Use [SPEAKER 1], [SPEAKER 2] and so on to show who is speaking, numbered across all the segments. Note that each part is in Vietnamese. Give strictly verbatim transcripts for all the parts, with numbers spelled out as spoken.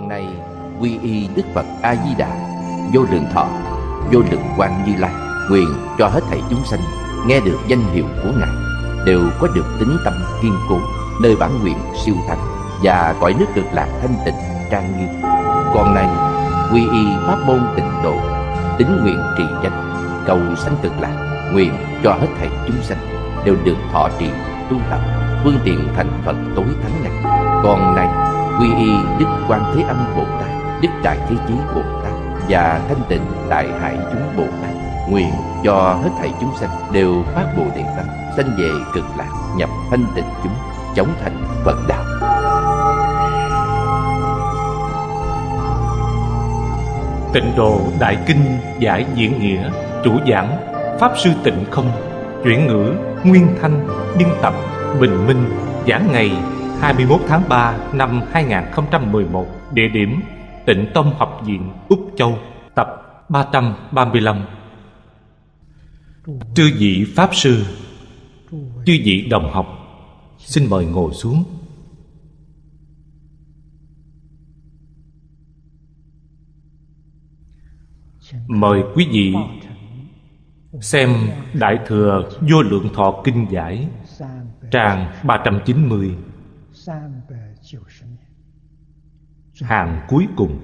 [SPEAKER 1] Còn này quy y Đức Phật A Di Đà, vô lượng thọ, vô lượng quang Như Lai, nguyện cho hết thảy chúng sanh nghe được danh hiệu của Ngài đều có được tín tâm kiên cố, nơi bản nguyện siêu thắng và cõi nước Cực Lạc thanh tịnh trang nghiêm. Còn này quy y pháp môn tịnh độ, tín nguyện trì danh, cầu sanh Cực Lạc, nguyện cho hết thảy chúng sanh đều được thọ trì tu tập phương tiện thành Phật tối thắng này. Còn này quy y Đức Quan Thế Âm Bồ Tát, Đức Đại Thế Chí Bồ Tát và Thanh Tịnh Đại Hải Chúng Bồ Tát, nguyện cho hết thảy chúng sanh đều phát Bồ Đề tâm, sanh về Cực Lạc, nhập thanh tịnh chúng, chống thành Phật đạo.
[SPEAKER 2] Tịnh Độ Đại Kinh giải diễn nghĩa, chủ giảng Pháp Sư Tịnh Không, chuyển ngữ Nguyên Thanh, biên tập Bình Minh, giảng ngày hai mươi mốt tháng ba năm hai nghìn không trăm mười một, địa điểm Tịnh Tông Học viện Úc Châu, tập ba trăm ba mươi lăm. Chư vị Pháp Sư, chư vị đồng học, xin mời ngồi xuống. Mời quý vị xem Đại Thừa Vô Lượng Thọ Kinh giải, trang ba trăm chín mươi, hàng cuối cùng.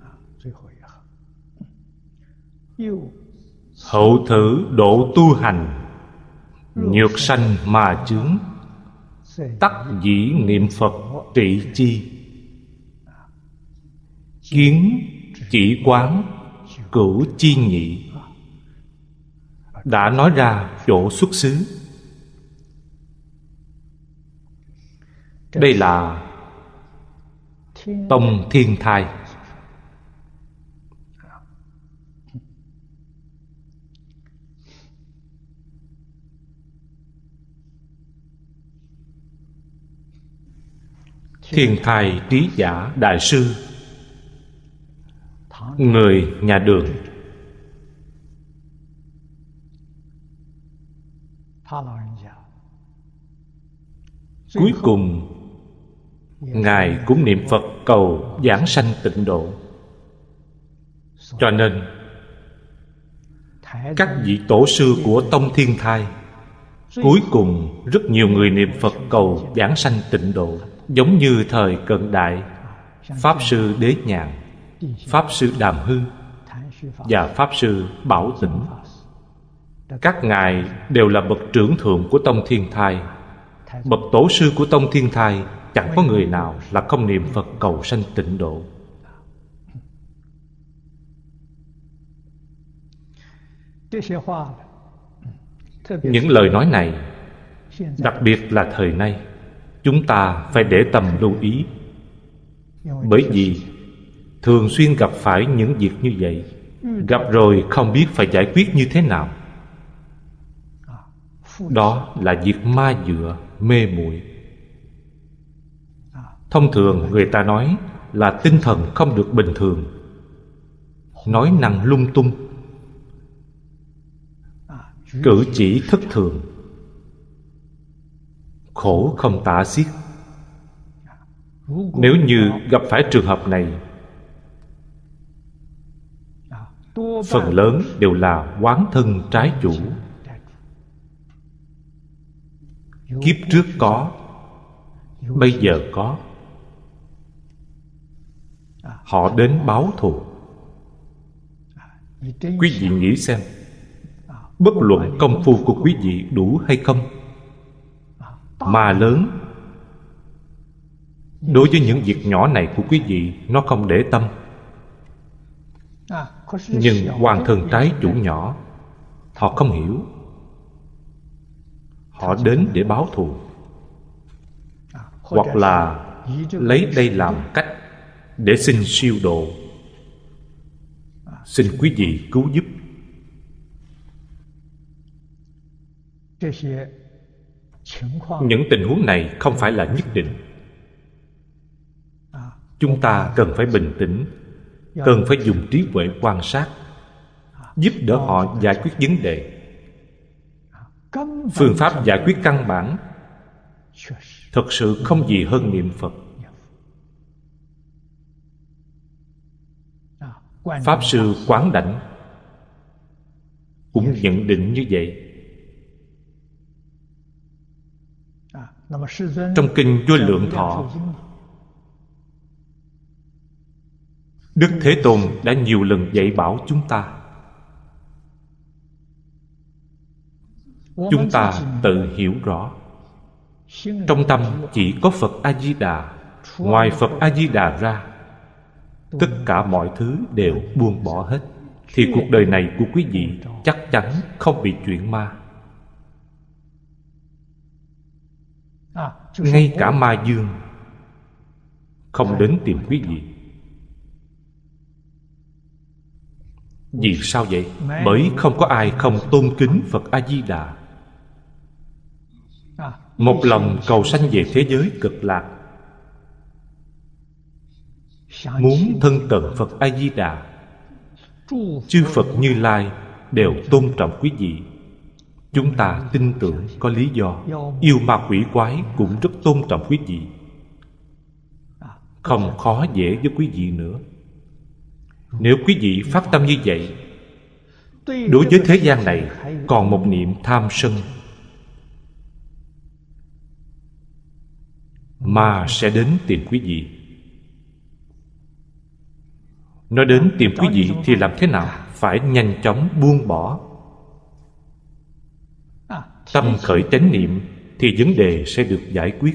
[SPEAKER 2] Hậu thử độ tu hành, nhược sanh mà chướng, tắc dĩ niệm Phật trị chi. Kiến chỉ quán cửu chi nhị, đã nói ra chỗ xuất xứ. Đây là Tông Thiên Thai. Thiên Thai Trí Giả Đại Sư, người nhà Đường. Cuối cùng Ngài cũng niệm Phật cầu giảng sanh tịnh độ. Cho nên các vị tổ sư của Tông Thiên Thai, cuối cùng rất nhiều người niệm Phật cầu giảng sanh tịnh độ. Giống như thời cận đại, Pháp Sư Đế Nhàn, Pháp Sư Đàm Hư và Pháp Sư Bảo Tĩnh. Các ngài đều là bậc trưởng thượng của Tông Thiên Thai. Bậc tổ sư của Tông Thiên Thai chẳng có người nào là không niệm Phật cầu sanh tịnh độ. Những lời nói này, đặc biệt là thời nay, chúng ta phải để tâm lưu ý. Bởi vì thường xuyên gặp phải những việc như vậy, gặp rồi không biết phải giải quyết như thế nào. Đó là việc ma dựa, mê muội. Thông thường người ta nói là tinh thần không được bình thường, nói năng lung tung, cử chỉ thất thường, khổ không tả xiết. Nếu như gặp phải trường hợp này, phần lớn đều là oán thân trái chủ. Kiếp trước có, bây giờ có, họ đến báo thù. Quý vị nghĩ xem, bất luận công phu của quý vị đủ hay không, mà lớn, đối với những việc nhỏ này của quý vị, nó không để tâm. Nhưng oan thân trái chủ nhỏ, họ không hiểu. Họ đến để báo thù, hoặc là lấy đây làm cách để xin siêu độ, xin quý vị cứu giúp. Những tình huống này không phải là nhất định. Chúng ta cần phải bình tĩnh, cần phải dùng trí huệ quan sát, giúp đỡ họ giải quyết vấn đề. Phương pháp giải quyết căn bản thật sự không gì hơn niệm Phật. Pháp Sư Quán Đảnh cũng nhận định như vậy. Trong kinh Vô Lượng Thọ, Đức Thế Tôn đã nhiều lần dạy bảo chúng ta. Chúng ta tự hiểu rõ, trong tâm chỉ có Phật A-di-đà. Ngoài Phật A-di-đà ra, tất cả mọi thứ đều buông bỏ hết, thì cuộc đời này của quý vị chắc chắn không bị chuyển ma. Ngay cả ma dương không đến tìm quý vị. Vì sao vậy? Bởi không có ai không tôn kính Phật A-di-đà. Một lòng cầu sanh về thế giới cực lạc, muốn thân cận Phật A-di-đà. Chư Phật Như Lai đều tôn trọng quý vị. Chúng ta tin tưởng có lý do. Yêu ma quỷ quái cũng rất tôn trọng quý vị, không khó dễ với quý vị nữa. Nếu quý vị phát tâm như vậy, đối với thế gian này còn một niệm tham sân, ma sẽ đến tìm quý vị. Nó đến tìm quý vị thì làm thế nào? Phải nhanh chóng buông bỏ. Tâm khởi chánh niệm thì vấn đề sẽ được giải quyết.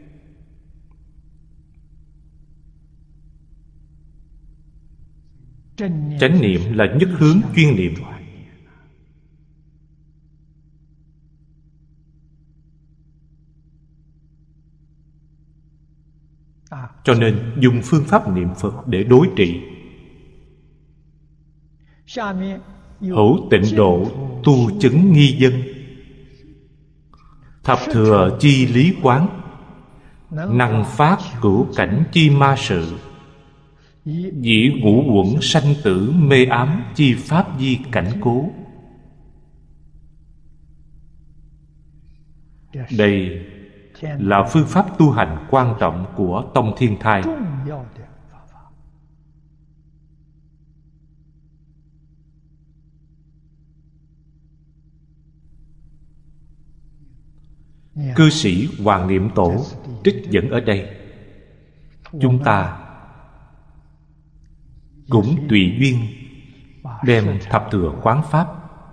[SPEAKER 2] Chánh niệm là nhất hướng chuyên niệm. Cho nên dùng phương pháp niệm Phật để đối trị. Hữu tịnh độ tu chứng nghi dân, thập thừa chi lý quán, năng phát cửu cảnh chi ma sự, dĩ ngũ uẩn sanh tử mê ám chi pháp di cảnh cố. Đây là phương pháp tu hành quan trọng của Tông Thiên Thai. Cư sĩ Hoàng Niệm Tổ trích dẫn ở đây. Chúng ta cũng tùy duyên đem thập thừa quán pháp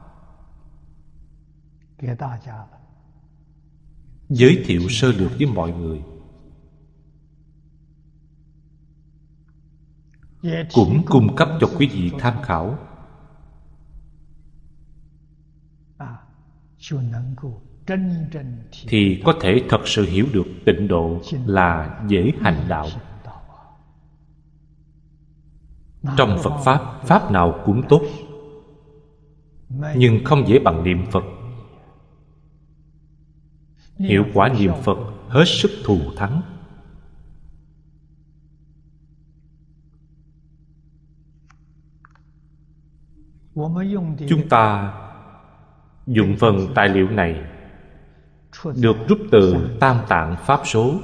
[SPEAKER 2] giới thiệu sơ lược với mọi người, cũng cung cấp cho quý vị tham khảo, thì có thể thật sự hiểu được tịnh độ là dễ hành đạo. Trong Phật Pháp, Pháp nào cũng tốt, nhưng không dễ bằng niệm Phật. Hiệu quả niệm Phật hết sức thù thắng. Chúng ta dụng phần tài liệu này được rút từ Tam Tạng Pháp Số.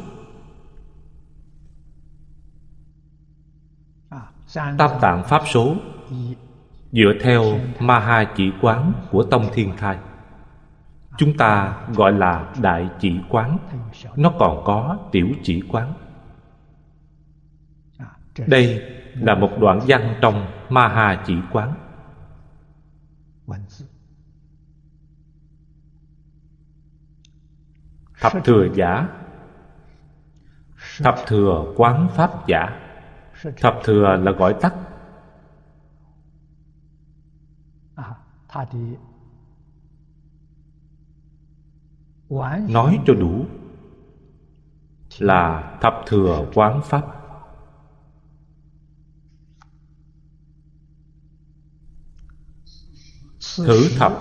[SPEAKER 2] Tam Tạng Pháp Số dựa theo Ma Ha Chỉ Quán của Tông Thiên Thai. Chúng ta gọi là Đại Chỉ Quán. Nó còn có Tiểu Chỉ Quán. Đây là một đoạn văn trong Ma Ha Chỉ Quán. Thập thừa giả, thập thừa quán pháp giả. Thập thừa là gọi tắt. Nói cho đủ là thập thừa quán pháp. Thử thập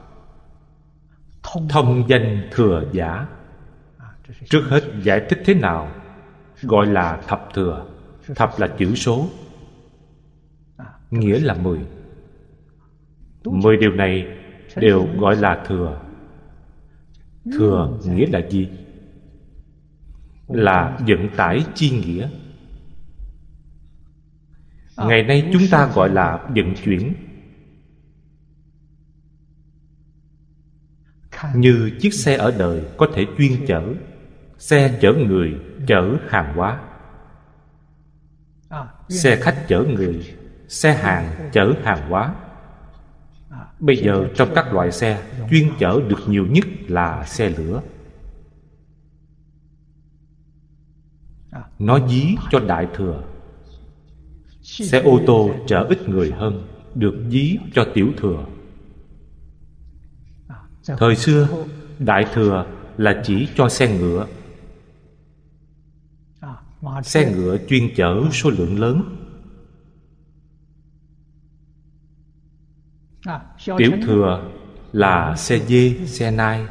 [SPEAKER 2] thông danh thừa giả. Trước hết giải thích thế nào gọi là thập thừa. Thập là chữ số, nghĩa là mười. Mười điều này đều gọi là thừa. Thừa nghĩa là gì? Là vận tải chi nghĩa. Ngày nay chúng ta gọi là vận chuyển. Như chiếc xe ở đời có thể chuyên chở, xe chở người, chở hàng hóa. Xe khách chở người, xe hàng chở hàng hóa. Bây giờ trong các loại xe, chuyên chở được nhiều nhất là xe lửa. Nó dí cho Đại Thừa. Xe ô tô chở ít người hơn, được dí cho Tiểu Thừa. Thời xưa, Đại Thừa là chỉ cho xe ngựa. Xe ngựa chuyên chở số lượng lớn. Tiểu Thừa là xe dê, xe nai.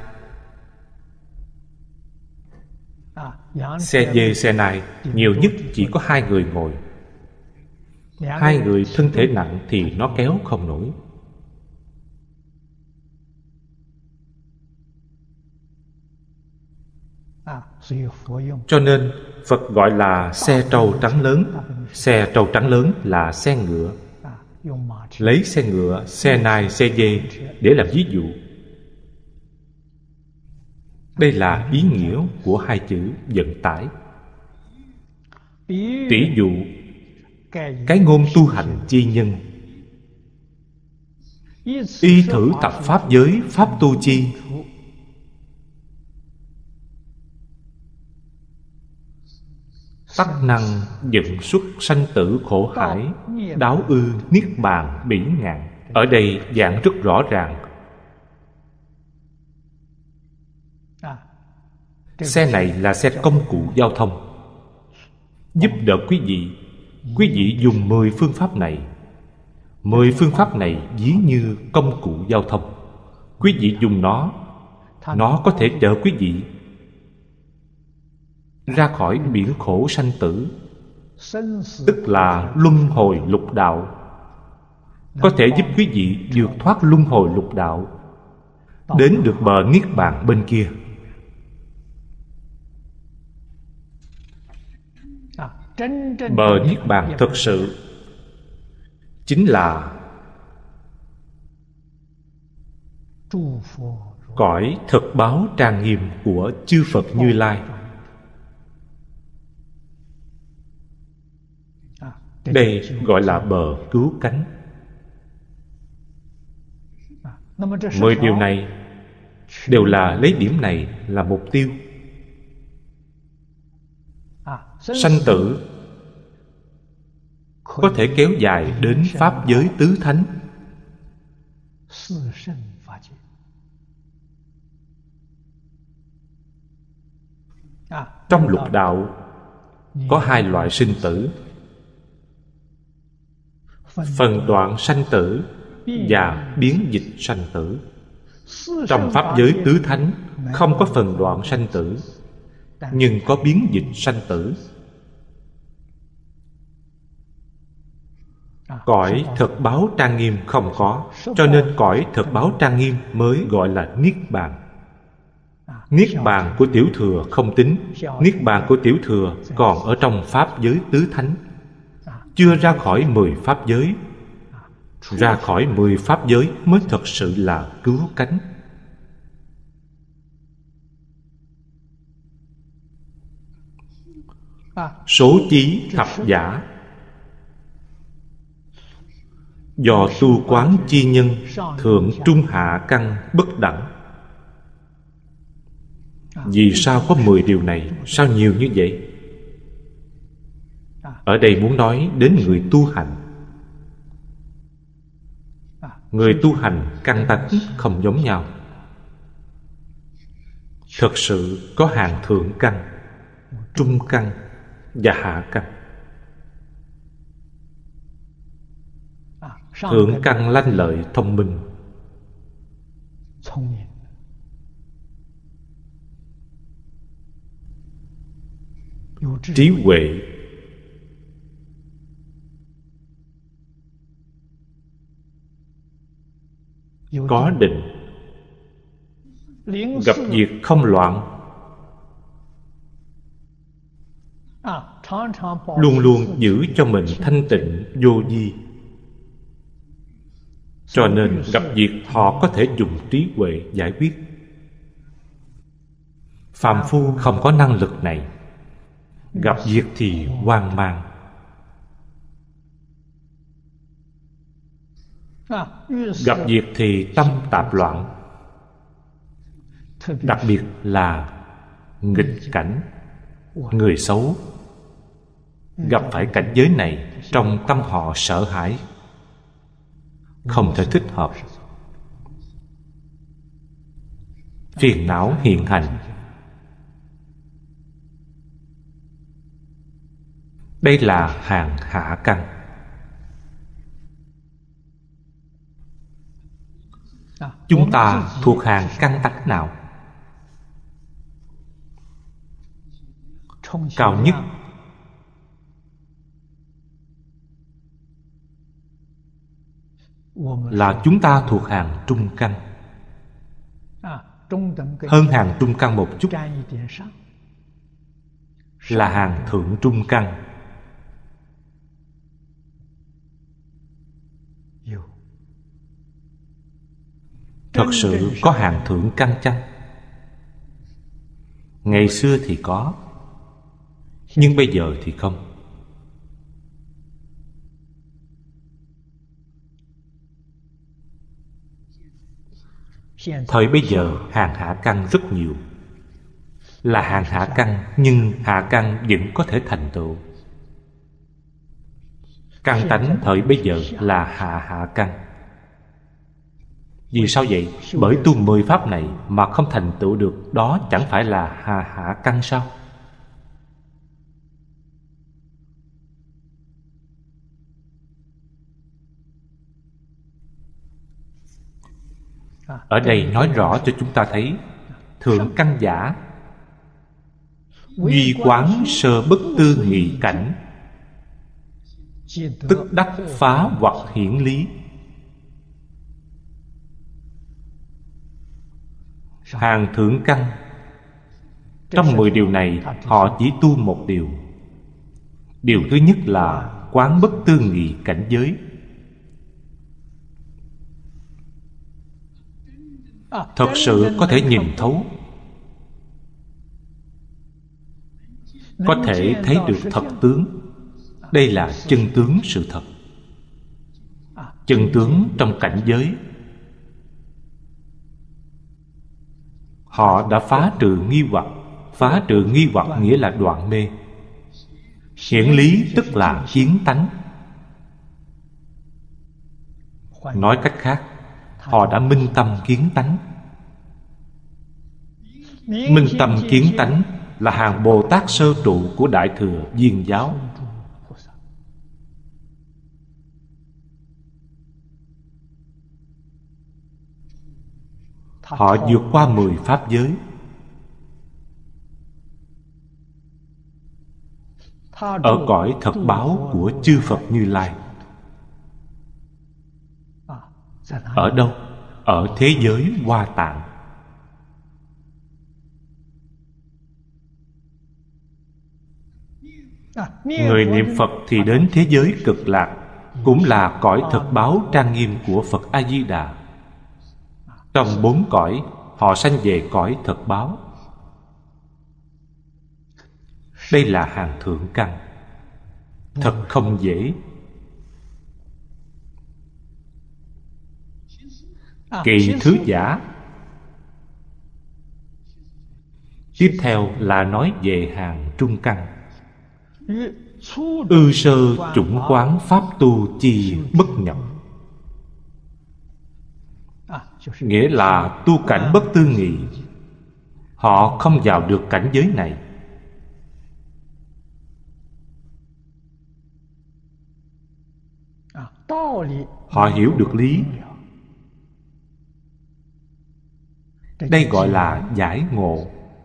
[SPEAKER 2] Xe dê, xe nai nhiều nhất chỉ có hai người ngồi. Hai người thân thể nặng thì nó kéo không nổi. Cho nên Phật gọi là xe trâu trắng lớn. Xe trâu trắng lớn là xe ngựa. Lấy xe ngựa, xe nai, xe dê để làm ví dụ. Đây là ý nghĩa của hai chữ vận tải. Tỷ dụ cái ngôn tu hành chi nhân. Y thử tập pháp giới, pháp tu chi. Tắc năng dẫn xuất sanh tử khổ hải, đáo ư niết bàn bỉ ngạn. Ở đây giảng rất rõ ràng. Xe này là xe công cụ giao thông, giúp đỡ quý vị. Quý vị dùng mười phương pháp này. Mười phương pháp này ví như công cụ giao thông. Quý vị dùng nó, nó có thể chở quý vị ra khỏi biển khổ sanh tử, tức là luân hồi lục đạo. Có thể giúp quý vị vượt thoát luân hồi lục đạo, đến được bờ niết bàn bên kia. Bờ niết bàn thực sự chính là cõi thực báo trang nghiêm của chư Phật Như Lai. Đây gọi là bờ cứu cánh. Mười điều này đều là lấy điểm này là mục tiêu. Sanh tử có thể kéo dài đến pháp giới tứ thánh. Trong lục đạo có hai loại sinh tử: phần đoạn sanh tử và biến dịch sanh tử. Trong pháp giới tứ thánh không có phần đoạn sanh tử, nhưng có biến dịch sanh tử. Cõi thực báo trang nghiêm không có, cho nên cõi thực báo trang nghiêm mới gọi là niết bàn. Niết bàn của tiểu thừa không tính. Niết bàn của tiểu thừa còn ở trong pháp giới tứ thánh, chưa ra khỏi mười pháp giới. Ra khỏi mười pháp giới mới thật sự là cứu cánh. Số chí thập giả. Do tu quán chi nhân, thượng trung hạ căn bất đẳng. Vì sao có mười điều này? Sao nhiều như vậy? Ở đây muốn nói đến người tu hành. Người tu hành căn tánh không giống nhau. Thật sự có hàng thượng căn, trung căn và hạ căn. Thượng căn lanh lợi thông minh, trí huệ, có định, gặp việc không loạn. luôn luôn giữ cho mình thanh tịnh vô vi. Cho nên gặp việc họ có thể dùng trí huệ giải quyết. Phàm phu không có năng lực này, gặp việc thì hoang mang. Gặp việc thì tâm tạp loạn. Đặc biệt là nghịch cảnh, người xấu. Gặp phải cảnh giới này, trong tâm họ sợ hãi, không thể thích hợp. Phiền não hiện hành. Đây là hàng hạ căn. Chúng ta thuộc hàng căn tánh nào? Cao nhất là chúng ta thuộc hàng trung căn. Hơn hàng trung căn một chút là hàng thượng trung căn. Thật sự có hàng thượng căn chăng? Ngày xưa thì có, nhưng bây giờ thì không. Thời bây giờ hàng hạ căn rất nhiều. Là hàng hạ căn, nhưng hạ căn vẫn có thể thành tựu. Căn tánh thời bây giờ là hạ hạ căn. Vì sao vậy? Bởi tu mười pháp này mà không thành tựu được, đó chẳng phải là hạ hạ căn sao? Ở đây nói rõ cho chúng ta thấy, thượng căn giả duy quán sơ bất tư nghị cảnh, tức đắc phá hoặc hiển lý. Hàng thượng căn, trong mười điều này họ chỉ tu một điều. Điều thứ nhất là quán bất tư nghị cảnh giới. Thật sự có thể nhìn thấu, có thể thấy được thật tướng. Đây là chân tướng sự thật. Chân tướng trong cảnh giới. Họ đã phá trừ nghi hoặc. Phá trừ nghi hoặc nghĩa là đoạn mê. Hiển lý tức là kiến tánh. Nói cách khác, họ đã minh tâm kiến tánh. Minh tâm kiến tánh là hàng Bồ Tát sơ trụ của Đại Thừa Viên giáo. Họ vượt qua mười pháp giới. Ở cõi thật báo của chư Phật Như Lai. Ở đâu? Ở thế giới Hoa Tạng. Người niệm Phật thì đến thế giới Cực Lạc, cũng là cõi thật báo trang nghiêm của Phật A-di-đà. Trong bốn cõi, họ sanh về cõi thật báo. Đây là hàng thượng căn. Thật không dễ. Kỳ thứ giả. Tiếp theo là nói về hàng trung căn. Ư sơ chủng quán pháp tu chi bất nhập. Nghĩa là tu cảnh bất tư nghị. Họ không vào được cảnh giới này. Họ hiểu được lý. Đây gọi là giải ngộ.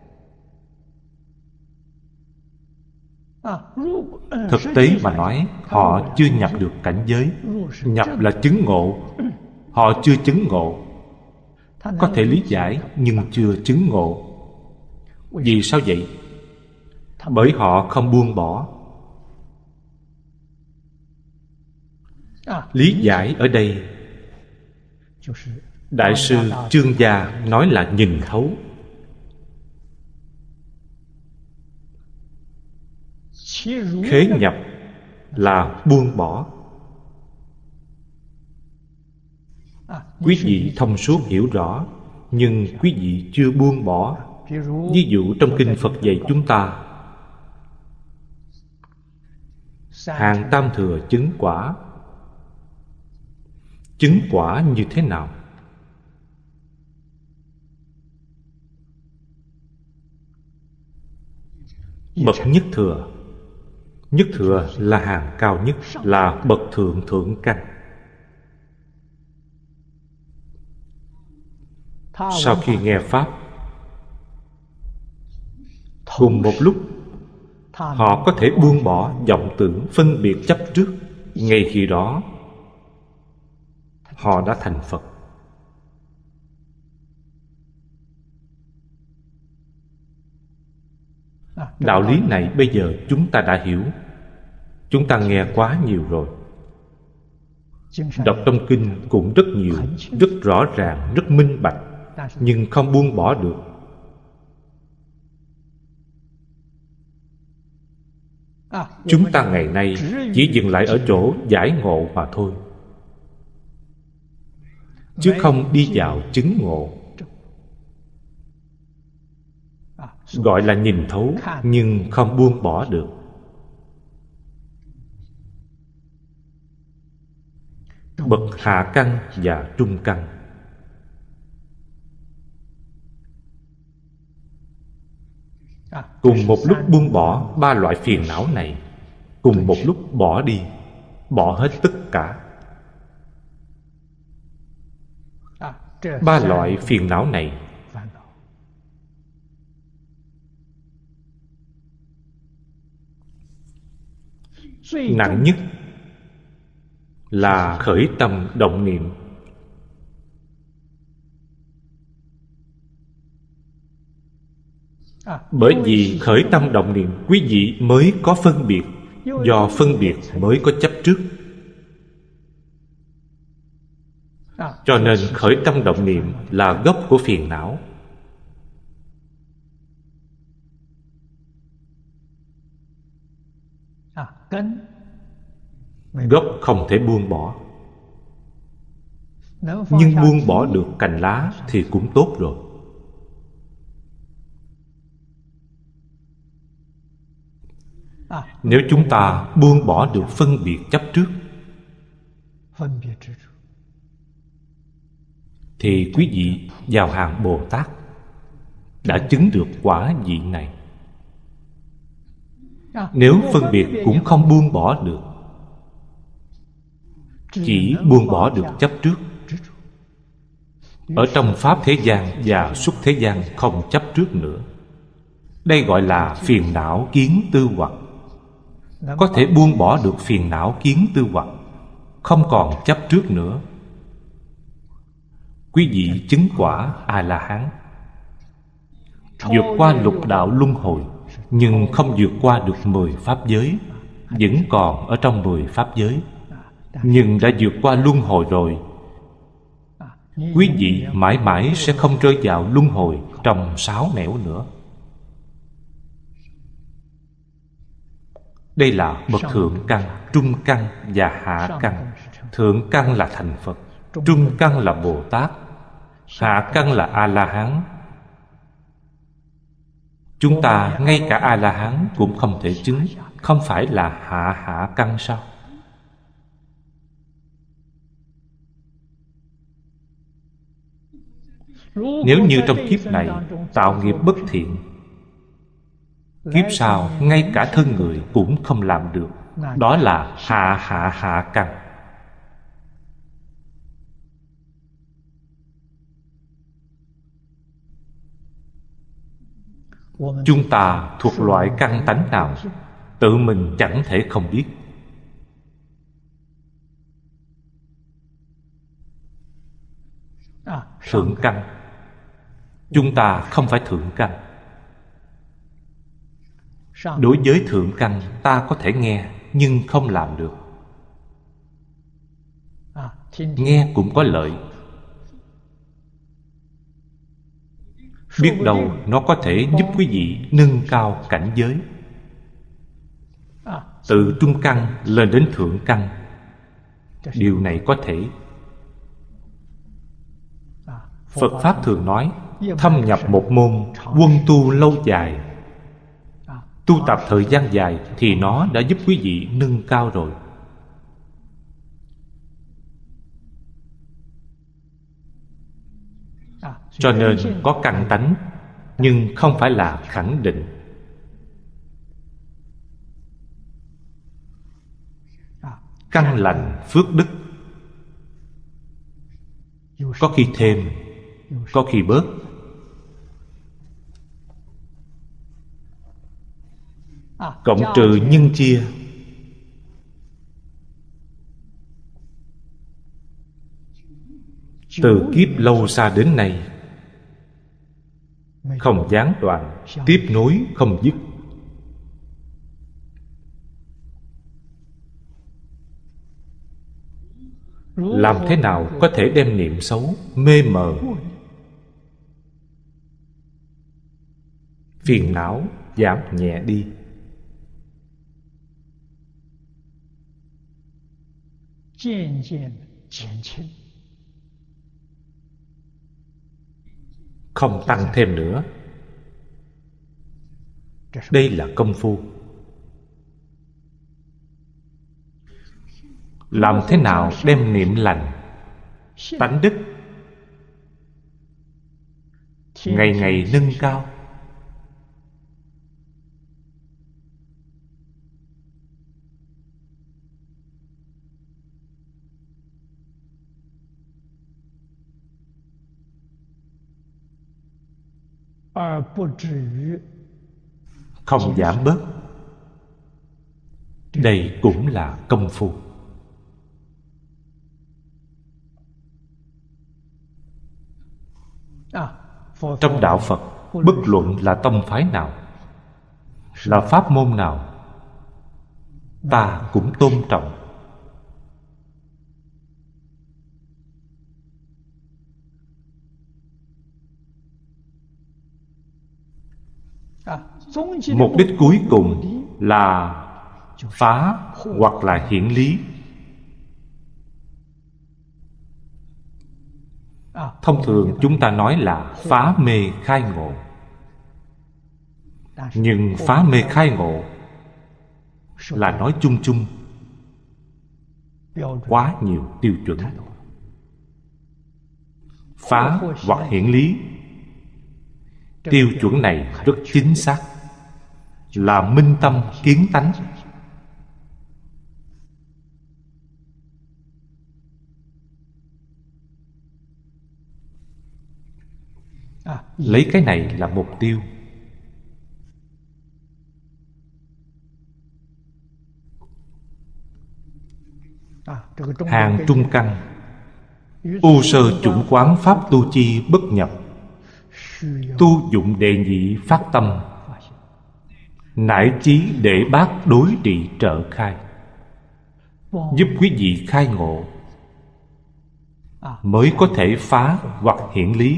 [SPEAKER 2] Thực tế mà nói, họ chưa nhập được cảnh giới. Nhập là chứng ngộ. Họ chưa chứng ngộ. Có thể lý giải nhưng chưa chứng ngộ. Vì sao vậy? Bởi họ không buông bỏ. Lý giải ở đây, Đại sư Chương Gia nói là nhìn thấu. Khế nhập là buông bỏ. Quý vị thông suốt hiểu rõ, nhưng quý vị chưa buông bỏ. Ví dụ trong kinh Phật dạy chúng ta, hàng tam thừa chứng quả. Chứng quả như thế nào? Bậc nhất thừa. Nhất thừa là hàng cao nhất, là bậc thượng thượng căn. Sau khi nghe Pháp, cùng một lúc họ có thể buông bỏ vọng tưởng phân biệt chấp trước. Ngay khi đó họ đã thành Phật. Đạo lý này bây giờ chúng ta đã hiểu. Chúng ta nghe quá nhiều rồi. Đọc trong kinh cũng rất nhiều, rất rõ ràng, rất minh bạch, nhưng không buông bỏ được. Chúng ta ngày nay chỉ dừng lại ở chỗ giải ngộ mà thôi, chứ không đi vào chứng ngộ. Gọi là nhìn thấu, nhưng không buông bỏ được. Bậc hạ căn và trung căn. Cùng một lúc buông bỏ ba loại phiền não này, cùng một lúc bỏ đi, bỏ hết tất cả. Ba loại phiền não này nặng nhất là khởi tâm động niệm. Bởi vì khởi tâm động niệm, quý vị mới có phân biệt. Do phân biệt mới có chấp trước. Cho nên khởi tâm động niệm là gốc của phiền não. Gốc không thể buông bỏ, nhưng buông bỏ được cành lá thì cũng tốt rồi. Nếu chúng ta buông bỏ được phân biệt chấp trước, thì quý vị vào hàng Bồ Tát, đã chứng được quả vị này. Nếu phân biệt cũng không buông bỏ được, chỉ buông bỏ được chấp trước. Ở trong Pháp thế gian và xuất thế gian không chấp trước nữa. Đây gọi là phiền não kiến tư hoặc. Có thể buông bỏ được phiền não kiến tư hoặc, không còn chấp trước nữa. Quý vị chứng quả A-la-hán, vượt qua lục đạo luân hồi, nhưng không vượt qua được mười pháp giới, vẫn còn ở trong mười pháp giới, nhưng đã vượt qua luân hồi rồi. Quý vị mãi mãi sẽ không rơi vào luân hồi trong sáu nẻo nữa. Đây là bậc thượng căn, trung căn và hạ căn. Thượng căn là thành Phật, trung căn là Bồ Tát, hạ căn là A-la-hán. Chúng ta ngay cả A-la-hán cũng không thể chứng, không phải là hạ hạ căn sao? Nếu như trong kiếp này tạo nghiệp bất thiện, kiếp sau ngay cả thân người cũng không làm được. Đó là hạ hạ hạ căn. Chúng ta thuộc loại căn tánh nào, tự mình chẳng thể không biết. Thượng căn, chúng ta không phải thượng căn. Đối với thượng căn ta có thể nghe, nhưng không làm được. nghe cũng có lợi. Biết đâu nó có thể giúp quý vị nâng cao cảnh giới, từ trung căn lên đến thượng căn. Điều này có thể. Phật Pháp thường nói, thâm nhập một môn, quân tu lâu dài. Tu tập thời gian dài thì nó đã giúp quý vị nâng cao rồi. Cho nên có căn tánh, nhưng không phải là khẳng định. Căn lành phước đức, có khi thêm, có khi bớt. Cộng trừ nhân chia, từ kiếp lâu xa đến nay, không gián đoạn, tiếp nối không dứt. Làm thế nào có thể đem niệm xấu mê mờ, phiền não giảm nhẹ đi? Không tăng thêm nữa. Đây là công phu. Làm thế nào đem niệm lành, tánh đức ngày ngày nâng cao? Không giảm bớt. Đây cũng là công phu. Trong đạo Phật, bất luận là tông phái nào, là pháp môn nào, ta cũng tôn trọng. Mục đích cuối cùng là phá hoặc là hiển lý. Thông thường chúng ta nói là phá mê khai ngộ. Nhưng phá mê khai ngộ là nói chung chung, quá nhiều tiêu chuẩn. Phá hoặc hiển lý, tiêu chuẩn này rất chính xác, là minh tâm kiến tánh. Lấy cái này là mục tiêu. Hàng trung căn, u sơ chủng quán pháp tu chi bất nhập, tu dụng đệ nhị phát tâm, nải chí để bác đối trị trợ khai. Giúp quý vị khai ngộ, mới có thể phá hoặc hiển lý.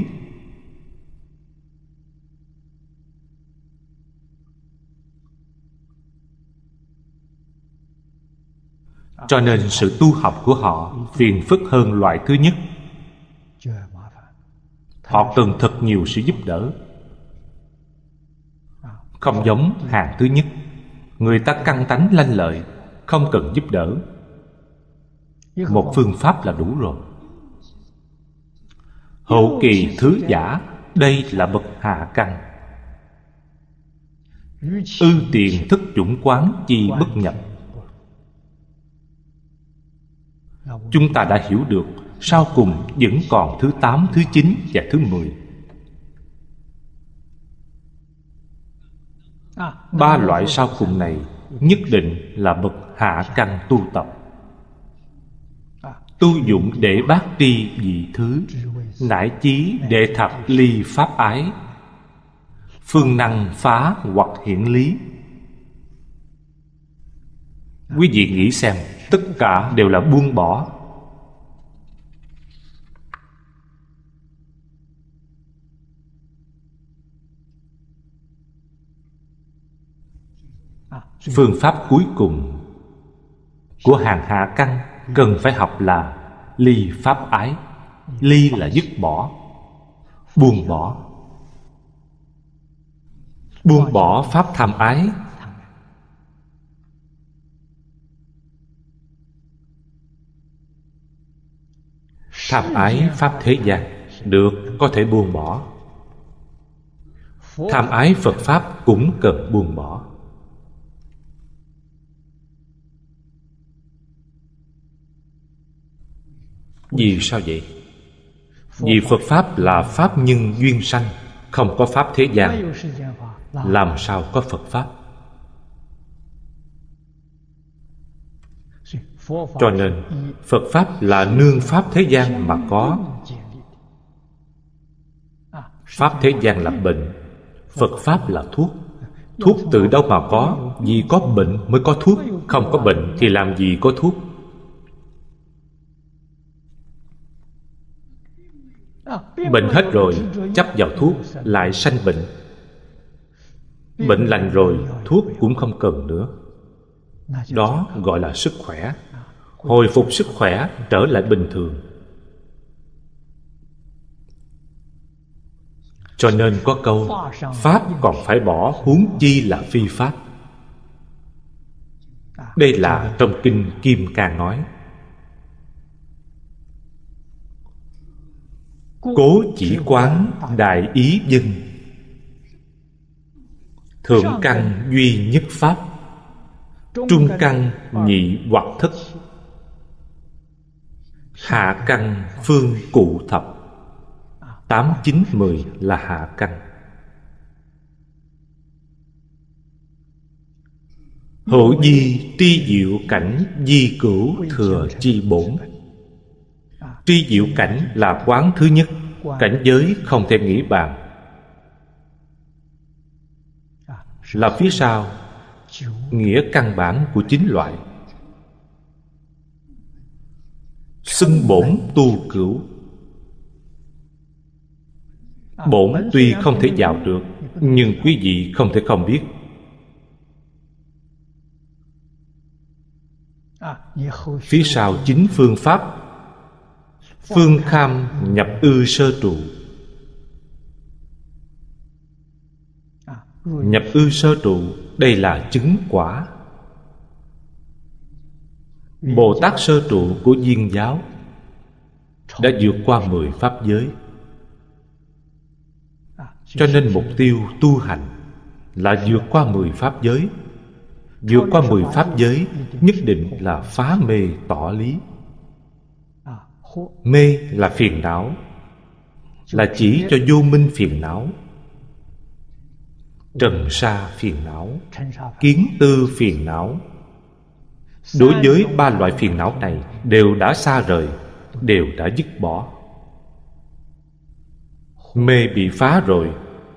[SPEAKER 2] Cho nên sự tu học của họ phiền phức hơn loại thứ nhất. Họ cần thật nhiều sự giúp đỡ. Không giống hàng thứ nhất, người ta căn tánh lanh lợi, không cần giúp đỡ. Một phương pháp là đủ rồi. Hậu kỳ thứ giả, đây là bậc hạ căn. Ư tiền thức chủng quán chi bất nhập. Chúng ta đã hiểu được, sau cùng vẫn còn thứ tám, thứ chín và thứ mười. Ba loại sau cùng này nhất định là bậc hạ căn tu tập. Tu dụng để bác tri vị thứ, nải chí để thập ly pháp ái, phương năng phá hoặc hiển lý. Quý vị nghĩ xem, tất cả đều là buông bỏ. Phương pháp cuối cùng của hàng hạ căn cần phải học là ly pháp ái. Ly là dứt bỏ, buông bỏ. Buông bỏ pháp tham ái. Tham ái pháp thế gian được, có thể buông bỏ. Tham ái Phật pháp cũng cần buông bỏ. Vì sao vậy? Vì Phật pháp là pháp nhân duyên sanh, không có pháp thế gian, làm sao có Phật pháp? Cho nên Phật pháp là nương pháp thế gian mà có. Pháp thế gian là bệnh, Phật pháp là thuốc. Thuốc từ đâu mà có? Vì có bệnh mới có thuốc. Không có bệnh thì làm gì có thuốc? Bệnh hết rồi, chấp vào thuốc, lại sanh bệnh. Bệnh lành rồi, thuốc cũng không cần nữa. Đó gọi là sức khỏe. Hồi phục sức khỏe, trở lại bình thường. Cho nên có câu pháp còn phải bỏ, huống chi là phi pháp. Đây là trong kinh Kim Cang nói. Cố chỉ quán đại ý dân, thượng căn duy nhất pháp, trung căn nhị hoặc thất, hạ căn phương cụ thập. Tám, chín, mười là hạ căn. Hữu di tri diệu cảnh, di cửu thừa chi bổn. Tri diệu cảnh là quán thứ nhất, cảnh giới không thể nghĩ bàn. Là phía sau nghĩa căn bản của chín loại. Xưng bổn tu cửu. Bổn tuy không thể vào được, nhưng quý vị không thể không biết. Phía sau chính phương pháp. Phương kham nhập ư sơ trụ. Nhập ư sơ trụ, đây là chứng quả. Bồ Tát sơ trụ của Viên giáo đã vượt qua mười pháp giới. Cho nên mục tiêu tu hành là vượt qua mười pháp giới. Vượt qua mười pháp giới nhất định là phá mê tỏ lý. Mê là phiền não, là chỉ cho vô minh phiền não, trần sa phiền não, kiến tư phiền não. Đối với ba loại phiền não này đều đã xa rời, đều đã dứt bỏ. Mê bị phá rồi.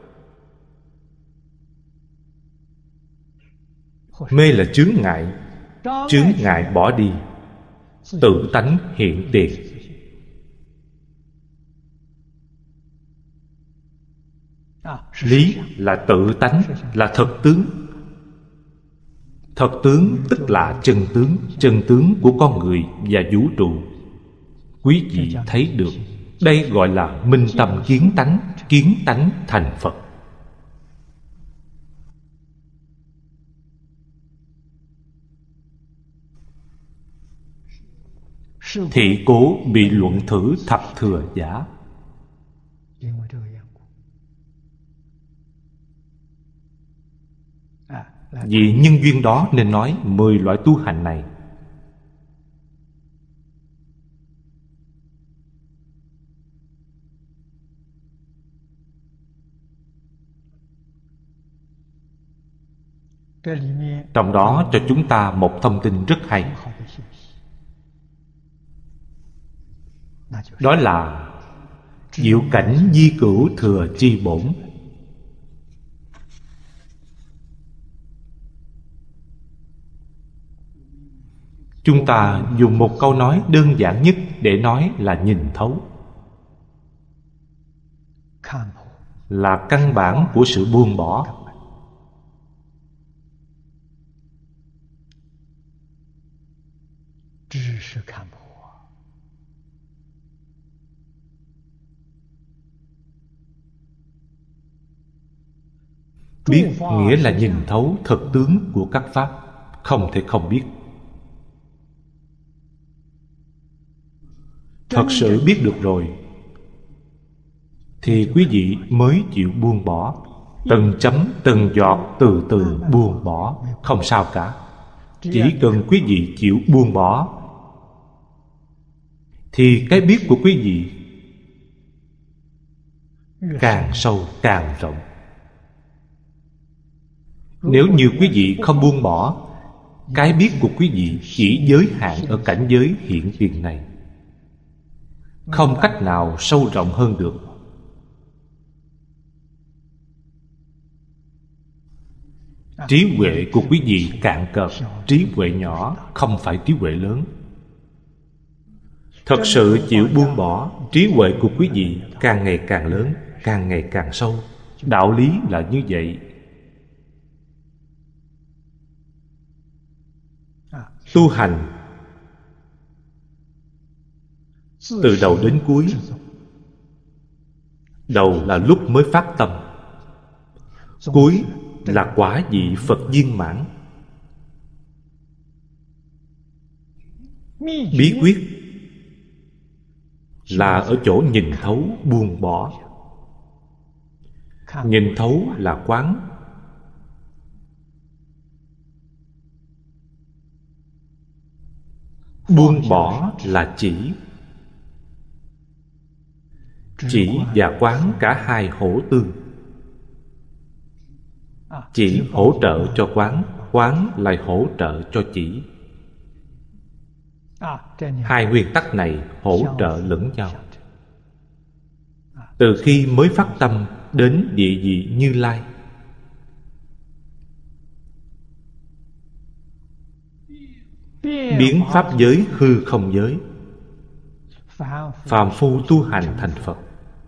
[SPEAKER 2] Mê là chướng ngại. Chướng ngại bỏ đi, tự tánh hiện tiền. Lý là tự tánh, là thật tướng. Thật tướng tức là chân tướng. Chân tướng của con người và vũ trụ. Quý vị thấy được. Đây gọi là minh tâm kiến tánh. Kiến tánh thành Phật. Thị cố bị luận thử thập thừa giả. Vì nhân duyên đó nên nói mười loại tu hành này. Trong đó cho chúng ta một thông tin rất hay. Đó là diệu cảnh di cửu thừa chi bổn. Chúng ta dùng một câu nói đơn giản nhất để nói là nhìn thấu. Là căn bản của sự buông bỏ. Biết nghĩa là nhìn thấu thực tướng của các pháp, không thể không biết. Thật sự biết được rồi thì quý vị mới chịu buông bỏ. Từng chấm từng giọt từ từ buông bỏ, không sao cả. Chỉ cần quý vị chịu buông bỏ thì cái biết của quý vị càng sâu càng rộng. Nếu như quý vị không buông bỏ, cái biết của quý vị chỉ giới hạn ở cảnh giới hiện tiền này, không cách nào sâu rộng hơn được. Trí huệ của quý vị cạn cợt, trí huệ nhỏ, không phải trí huệ lớn. Thật sự chịu buông bỏ, trí huệ của quý vị càng ngày càng lớn, càng ngày càng sâu. Đạo lý là như vậy. Tu hành từ đầu đến cuối, đầu là lúc mới phát tâm, cuối là quả vị Phật viên mãn. Bí quyết là ở chỗ nhìn thấu buông bỏ. Nhìn thấu là quán, buông bỏ là chỉ. Chỉ và quán cả hai hỗ tương. Chỉ hỗ trợ cho quán, quán lại hỗ trợ cho chỉ. Hai nguyên tắc này hỗ trợ lẫn nhau. Từ khi mới phát tâm đến địa vị Như Lai, biến pháp giới hư không giới, phàm phu tu hành thành Phật.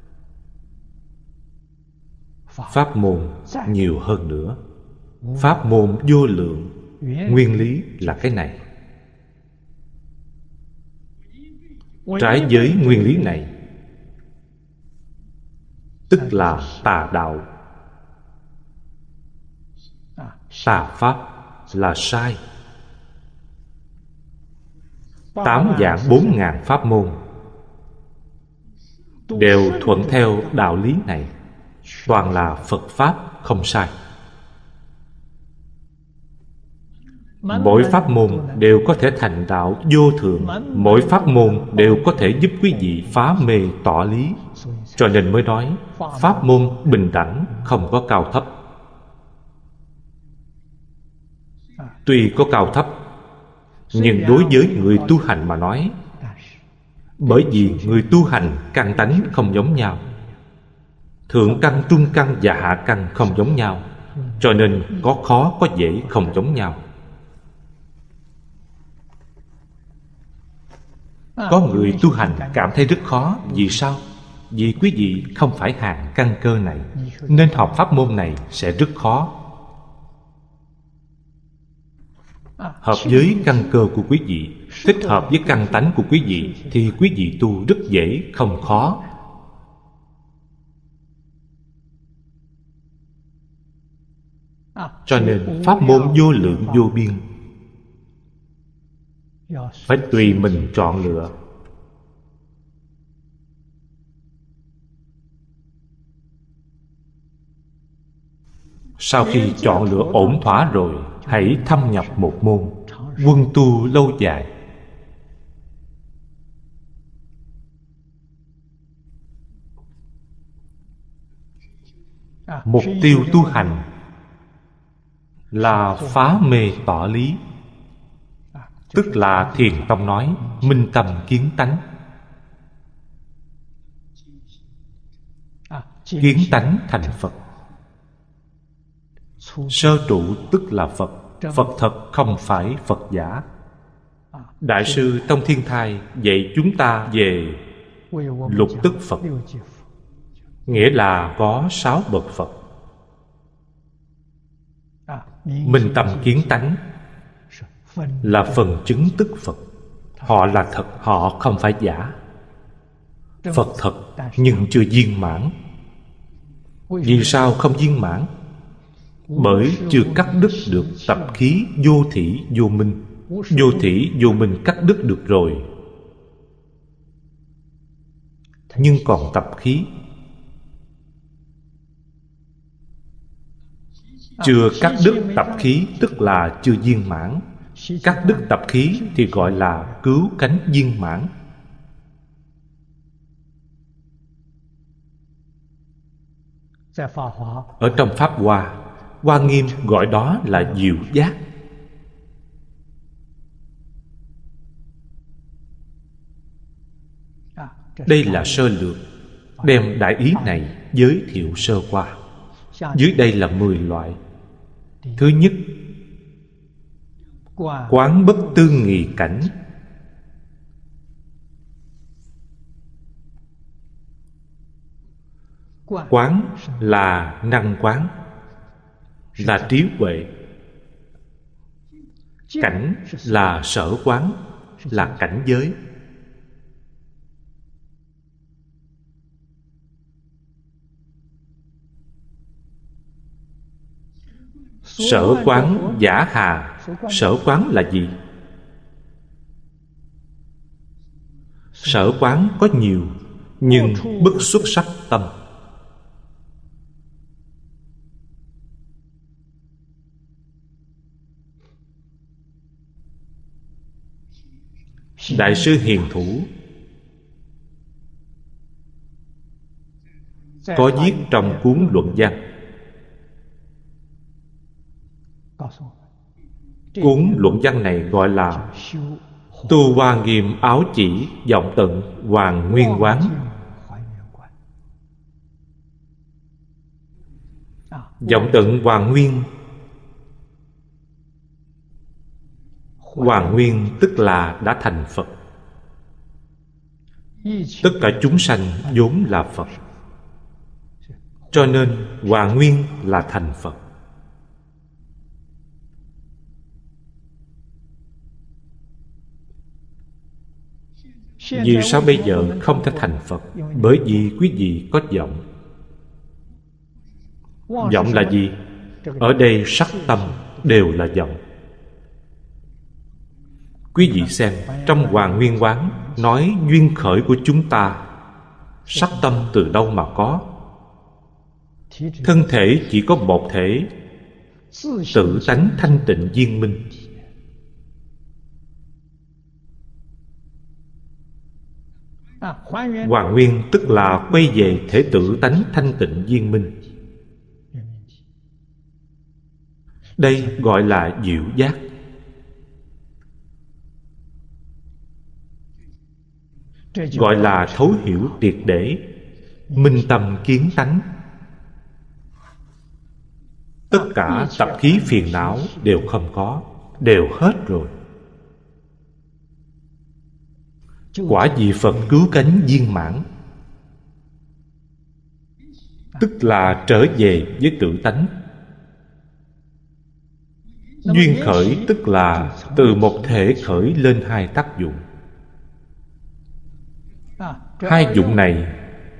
[SPEAKER 2] Pháp môn nhiều hơn nữa. Pháp môn vô lượng. Nguyên lý là cái này. Trái với nguyên lý này tức là tà đạo. Tà pháp là sai. Tám vạn bốn ngàn pháp môn đều thuận theo đạo lý này, toàn là Phật pháp, không sai. Mỗi pháp môn đều có thể thành đạo vô thượng. Mỗi pháp môn đều có thể giúp quý vị phá mê tỏ lý. Cho nên mới nói pháp môn bình đẳng, không có cao thấp. Tuy có cao thấp, nhưng đối với người tu hành mà nói, bởi vì người tu hành căn tánh không giống nhau, thượng căn, trung căn và hạ căn không giống nhau, cho nên có khó có dễ không giống nhau. Có người tu hành cảm thấy rất khó. Vì sao? Vì quý vị không phải hàng căn cơ này, nên học pháp môn này sẽ rất khó. Hợp với căn cơ của quý vị, thích hợp với căn tánh của quý vị, thì quý vị tu rất dễ, không khó. Cho nên pháp môn vô lượng vô biên, phải tùy mình chọn lựa. Sau khi chọn lựa ổn thỏa rồi, hãy thâm nhập một môn, quân tu lâu dài. Mục tiêu tu hành là phá mê tỏ lý, tức là Thiền Tông nói minh tâm kiến tánh. Kiến tánh thành Phật. Sơ trụ tức là Phật. Phật thật, không phải Phật giả. Đại sư Tông Thiên Thai dạy chúng ta về lục tức Phật, nghĩa là có sáu bậc Phật. Minh tâm kiến tánh là phần chứng tức Phật. Họ là thật, họ không phải giả. Phật thật nhưng chưa viên mãn. Vì sao không viên mãn? Bởi chưa cắt đứt được tập khí vô thỉ vô minh. Vô thỉ vô minh cắt đứt được rồi, nhưng còn tập khí. Chưa cắt đứt tập khí tức là chưa viên mãn. Cắt đứt tập khí thì gọi là cứu cánh viên mãn. Ở trong Pháp Hoa, Hoa Nghiêm gọi đó là diệu giác. Đây là sơ lược, đem đại ý này giới thiệu sơ qua. Dưới đây là mười loại. Thứ nhất, quán bất tư nghị cảnh. Quán là năng quán, là trí huệ. Cảnh là sở quán, là cảnh giới. Sở quán giả hà. Sở quán là gì? Sở quán có nhiều, nhưng bất xuất sắc tâm. Đại sư Hiền Thủ có viết trong cuốn luận văn. Cuốn luận văn này gọi là Tu Hoa Nghiêm Áo Chỉ Vọng Tận Hoàn Nguyên Quán. Vọng tận hoàn nguyên. Hoàn nguyên tức là đã thành Phật. Tất cả chúng sanh vốn là Phật, cho nên hoàn nguyên là thành Phật. Vì sao bây giờ không thể thành Phật? Bởi vì quý vị có vọng. Vọng là gì? Ở đây sắc tâm đều là vọng. Quý vị xem, trong Hoàn Nguyên Quán nói duyên khởi của chúng ta, sắc tâm từ đâu mà có? Thân thể chỉ có một thể, tự tánh thanh tịnh viên minh. Hoàn nguyên tức là quay về thể tự tánh thanh tịnh viên minh. Đây gọi là diệu giác. Gọi là thấu hiểu triệt để, minh tâm kiến tánh. Tất cả tập khí phiền não đều không có, đều hết rồi. Quả vị Phật cứu cánh viên mãn, tức là trở về với tự tánh. Duyên khởi tức là từ một thể khởi lên hai tác dụng. Hai dụng này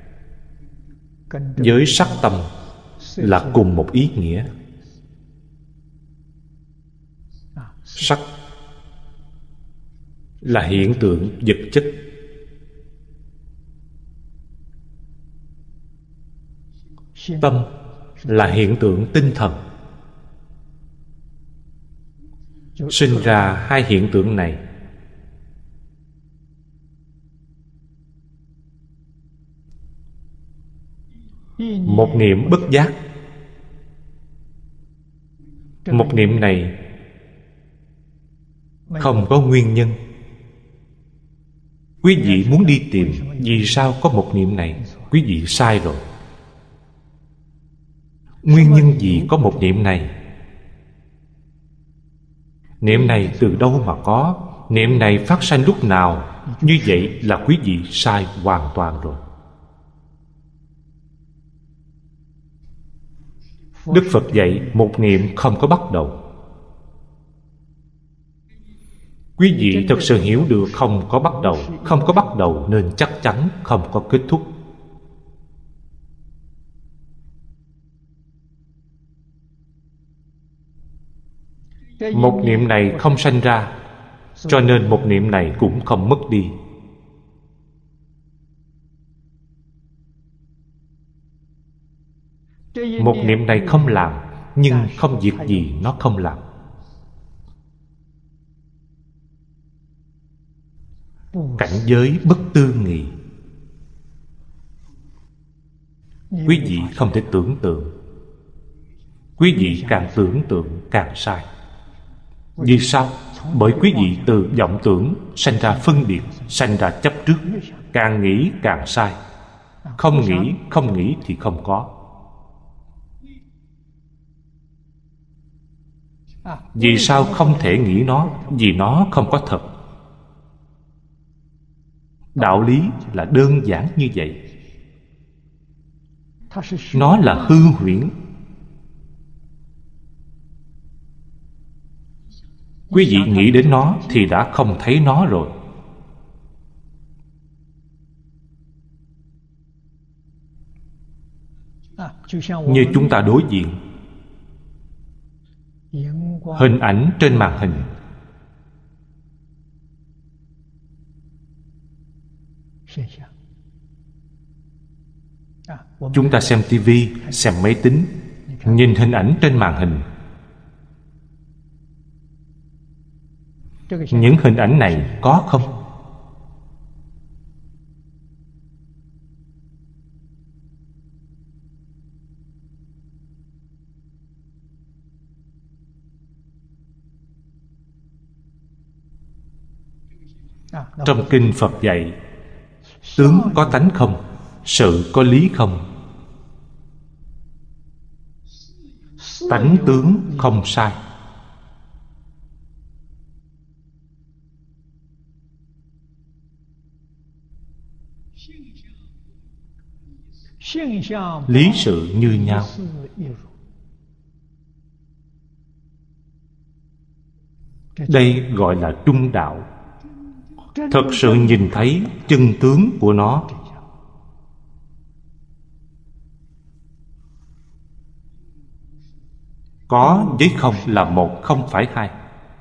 [SPEAKER 2] với sắc tâm là cùng một ý nghĩa. Sắc là hiện tượng vật chất, tâm là hiện tượng tinh thần. Sinh ra hai hiện tượng này, một niệm bất giác. Một niệm này không có nguyên nhân. Quý vị muốn đi tìm vì sao có một niệm này, quý vị sai rồi. Nguyên nhân gì có một niệm này? Niệm này từ đâu mà có? Niệm này phát sanh lúc nào? Như vậy là quý vị sai hoàn toàn rồi. Đức Phật dạy một niệm không có bắt đầu. Quý vị thật sự hiểu được không có bắt đầu. Không có bắt đầu nên chắc chắn không có kết thúc. Một niệm này không sanh ra, cho nên một niệm này cũng không mất đi. Một niệm này không làm, nhưng không việc gì nó không làm. Cảnh giới bất tư nghị, quý vị không thể tưởng tượng. Quý vị càng tưởng tượng càng sai. Vì sao? Bởi quý vị từ vọng tưởng sanh ra phân biệt, sanh ra chấp trước. Càng nghĩ càng sai. Không nghĩ, không nghĩ thì không có. Vì sao không thể nghĩ nó? Vì nó không có thật. Đạo lý là đơn giản như vậy. Nó là hư huyễn. Quý vị nghĩ đến nó thì đã không thấy nó rồi. Như chúng ta đối diện, hình ảnh trên màn hình, chúng ta xem tivi, xem máy tính, nhìn hình ảnh trên màn hình. Những hình ảnh này có không? Trong kinh Phật dạy, tướng có tánh không, sự có lý không. Tánh tướng không sai. Lý sự như nhau. Đây gọi là trung đạo. Thật sự nhìn thấy chân tướng của nó. Có với không là một, không phải hai.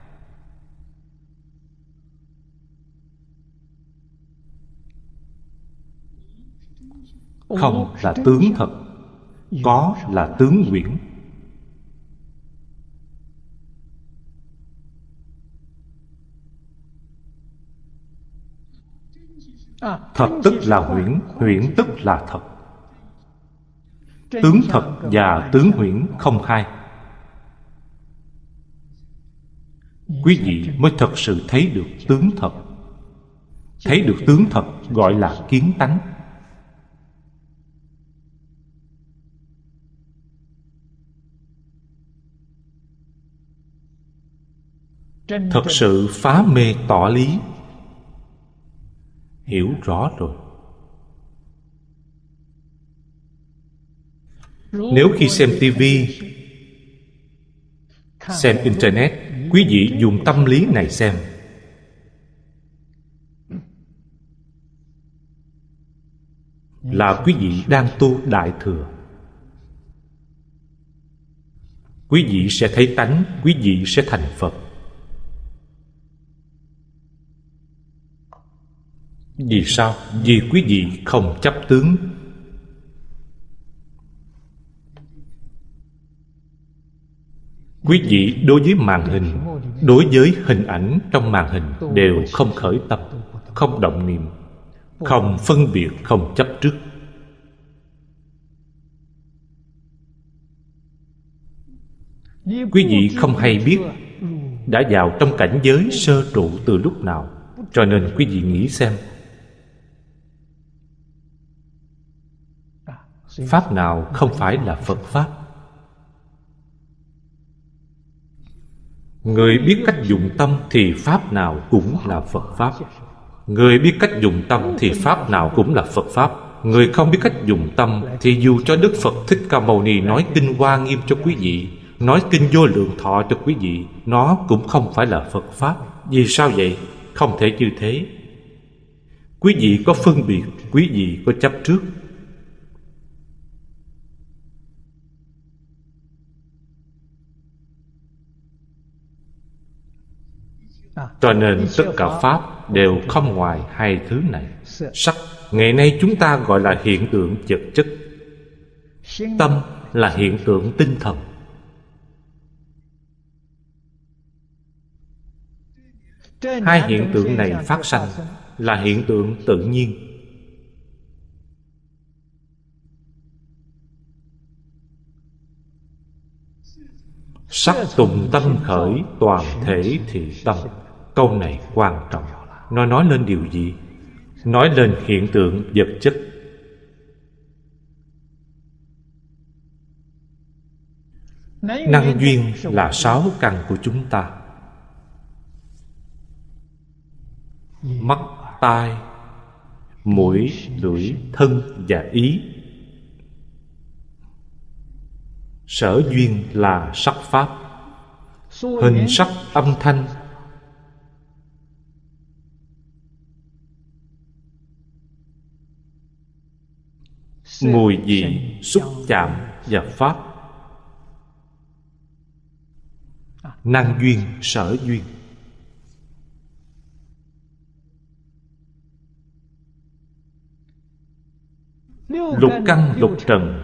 [SPEAKER 2] Không là tướng thật, có là tướng huyễn. Thật tức là huyễn, huyễn tức là thật. Tướng thật và tướng huyễn không hai. Quý vị mới thật sự thấy được tướng thật. Thấy được tướng thật gọi là kiến tánh. Thật sự phá mê tỏ lý. Hiểu rõ rồi. Nếu khi xem tivi, xem internet, quý vị dùng tâm lý này xem, là quý vị đang tu Đại Thừa. Quý vị sẽ thấy tánh, quý vị sẽ thành Phật. Vì sao? Vì quý vị không chấp tướng. Quý vị đối với màn hình, đối với hình ảnh trong màn hình đều không khởi tâm, không động niệm, không phân biệt, không chấp trước. Quý vị không hay biết đã vào trong cảnh giới sơ trụ từ lúc nào. Cho nên quý vị nghĩ xem, pháp nào không phải là Phật Pháp? Người biết cách dụng tâm thì pháp nào cũng là Phật Pháp. Người biết cách dùng tâm thì pháp nào cũng là Phật Pháp. Người không biết cách dùng tâm thì dù cho Đức Phật Thích Ca Mâu Ni nói kinh Hoa Nghiêm cho quý vị, nói kinh Vô Lượng Thọ cho quý vị, nó cũng không phải là Phật Pháp. Vì sao vậy? Không thể như thế. Quý vị có phân biệt, quý vị có chấp trước. Cho nên tất cả Pháp đều không ngoài hai thứ này. Sắc, ngày nay chúng ta gọi là hiện tượng vật chất. Tâm là hiện tượng tinh thần. Hai hiện tượng này phát sanh là hiện tượng tự nhiên. Sắc tùng tâm khởi, toàn thể thị tâm. Câu này quan trọng. Nó nói lên điều gì? Nói lên hiện tượng vật chất. Năng duyên là sáu căn của chúng ta: mắt, tai, mũi, lưỡi, thân và ý. Sở duyên là sắc pháp, hình sắc âm thanh. Mùi vị, xúc chạm và pháp. Năng duyên, sở duyên. Lục căn lục trần,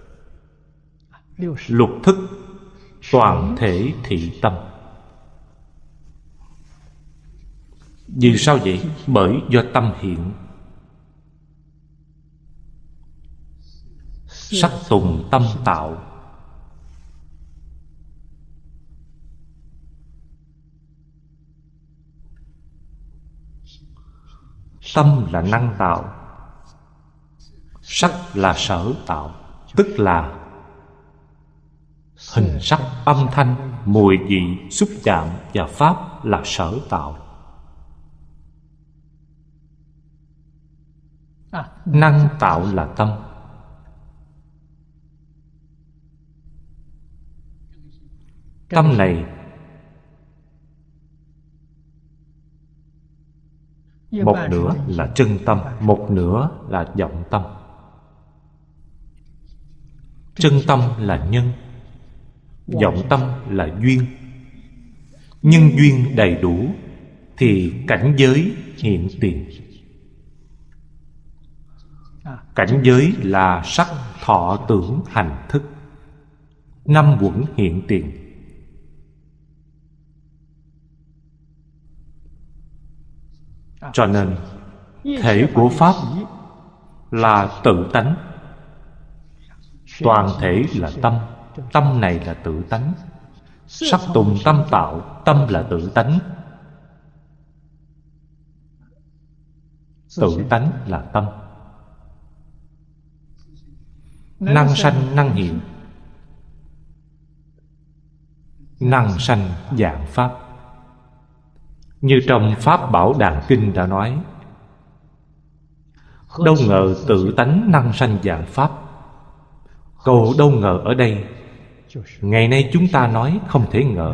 [SPEAKER 2] lục thức, toàn thể thị tâm. Vì sao vậy? Bởi do tâm hiện. Sắc tùng tâm tạo. Tâm là năng tạo, sắc là sở tạo. Tức là hình sắc âm thanh, mùi vị, xúc chạm và pháp là sở tạo. Năng tạo là tâm. Tâm này một nửa là chân tâm, một nửa là vọng tâm. Chân tâm là nhân, vọng tâm là duyên. Nhân duyên đầy đủ thì cảnh giới hiện tiền. Cảnh giới là sắc, thọ, tưởng, hành, thức. Năm uẩn hiện tiền. Cho nên thể của Pháp là tự tánh. Toàn thể là tâm. Tâm này là tự tánh. Sắc tùng tâm tạo. Tâm là tự tánh. Tự tánh là tâm. Năng sanh năng hiện. Năng sanh dạng Pháp. Như trong Pháp Bảo Đàn Kinh đã nói, đâu ngờ tự tánh năng sanh dạng Pháp. Câu đâu ngờ ở đây, ngày nay chúng ta nói không thể ngờ.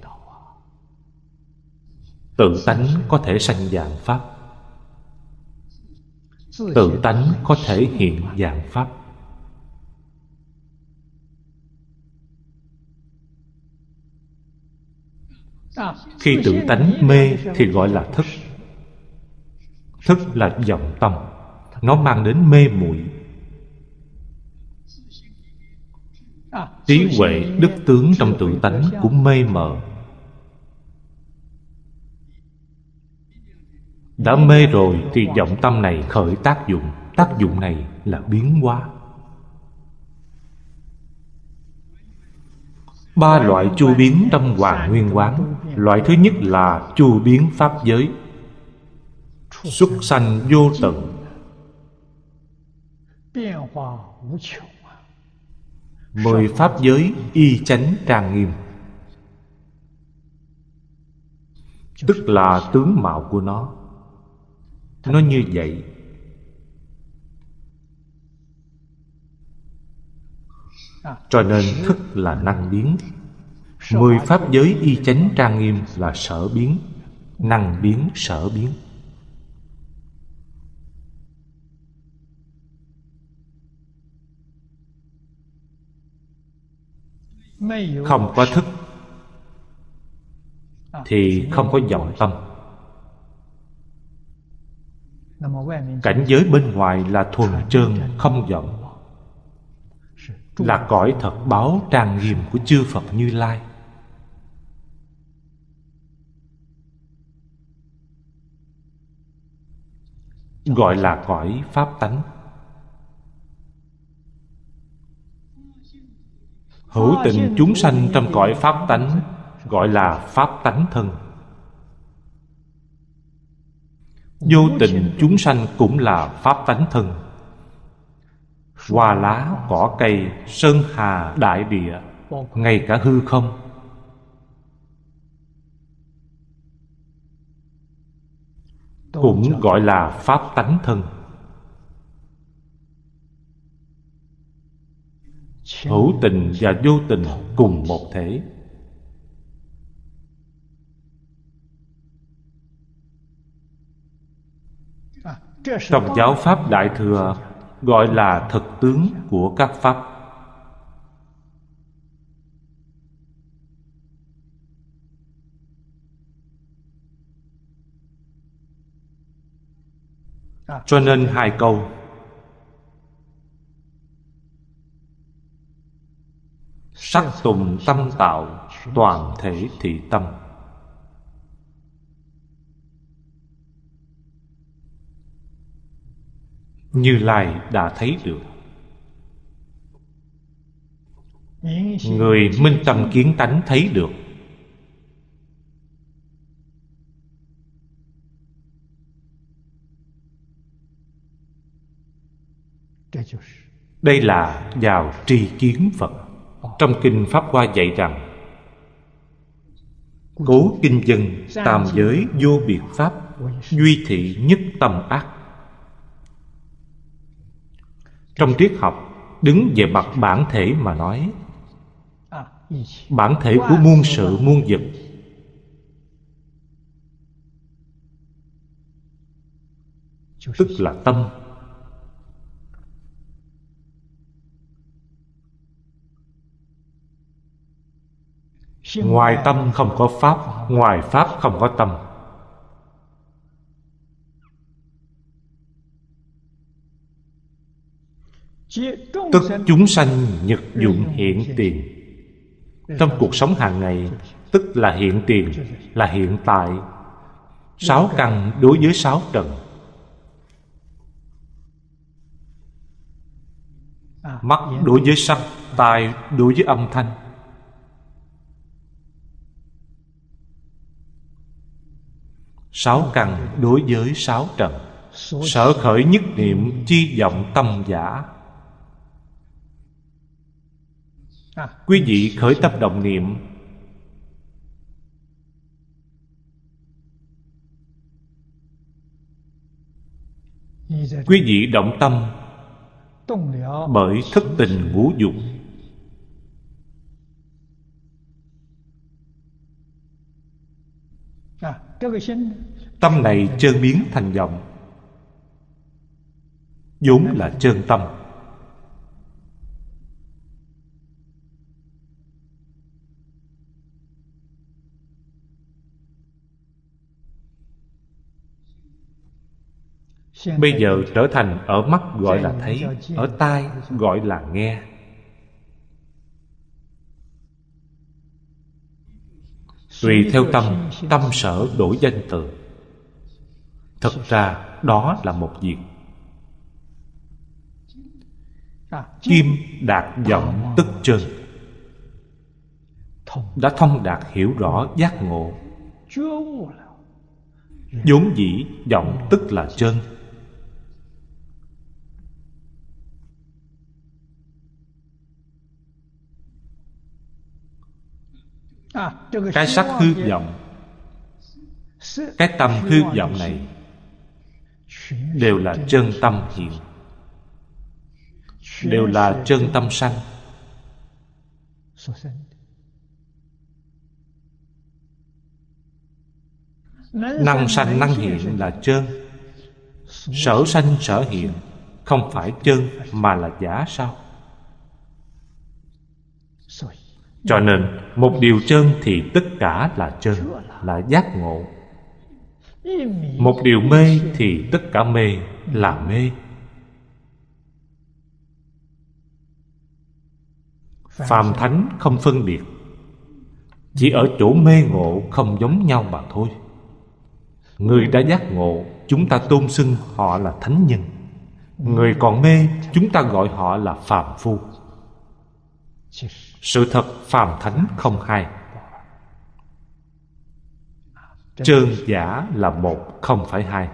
[SPEAKER 2] Tự tánh có thể sanh dạng Pháp. Tự tánh có thể hiện dạng Pháp. Khi tự tánh mê thì gọi là thức. Thức là vọng tâm. Nó mang đến mê muội. Trí huệ, đức tướng trong tự tánh cũng mê mờ. Đã mê rồi thì vọng tâm này khởi tác dụng. Tác dụng này là biến hóa. Ba loại chu biến trong Hoàng Nguyên Quán. Loại thứ nhất là chu biến pháp giới. Xuất sanh vô tận. Mười pháp giới y chánh trang nghiêm. Tức là tướng mạo của nó. Nó như vậy. Cho nên thức là năng biến. Mười pháp giới y chánh trang nghiêm là sở biến, năng biến sở biến. Không có thức thì không có vọng tâm. Cảnh giới bên ngoài là thuần trơn không vọng, là cõi thật báo trang nghiêm của chư Phật Như Lai. Gọi là cõi pháp tánh. Hữu tình chúng sanh trong cõi pháp tánh gọi là pháp tánh thân. Vô tình chúng sanh cũng là pháp tánh thân. Hoa lá, cỏ cây, sơn hà, đại địa, ngay cả hư không, cũng gọi là pháp tánh thân. Hữu tình và vô tình cùng một thể. Trong giáo pháp Đại Thừa gọi là thực tướng của các pháp. Cho nên hai câu sắc tùng tâm tạo, toàn thể thị tâm. Như Lai đã thấy được. Người minh tâm kiến tánh thấy được. Đây là vào tri kiến Phật. Trong Kinh Pháp Hoa dạy rằng cố kinh dân tam giới vô biệt pháp, duy thị nhất tâm ác. Trong triết học, đứng về mặt bản thể mà nói, bản thể của muôn sự muôn vật tức là tâm. Ngoài tâm không có pháp, ngoài pháp không có tâm. Tức chúng sanh nhật dụng hiện tiền. Trong cuộc sống hàng ngày, tức là hiện tiền, là hiện tại. Sáu căn đối với sáu trần. Mắt đối với sắc, tai đối với âm thanh. Sáu căn đối với sáu trần. Sở khởi nhất niệm chi vọng tâm giả. Quý vị khởi tâm động niệm, quý vị động tâm bởi thất tình ngũ dục. Tâm này chơn biến thành vọng, vốn là chân tâm. Bây giờ trở thành ở mắt gọi là thấy, ở tai gọi là nghe. Tùy theo tâm, tâm sở đổi danh từ. Thật ra đó là một việc. Kim đạt vọng tức chân, đã thông đạt hiểu rõ giác ngộ. Vốn dĩ vọng tức là chân. Cái sắc hư vọng, cái tâm hư vọng này đều là chân tâm hiện, đều là chân tâm sanh. Năng sanh năng hiện là chân. Sở sanh sở hiện không phải chân mà là giả sao? Cho nên một điều chân thì tất cả là chân, là giác ngộ. Một điều mê thì tất cả mê là mê. Phàm thánh không phân biệt, chỉ ở chỗ mê ngộ không giống nhau mà thôi. Người đã giác ngộ, chúng ta tôn xưng họ là thánh nhân. Người còn mê, chúng ta gọi họ là phàm phu. Sự thật phàm thánh không hai. Chân giả là một, không phải hai.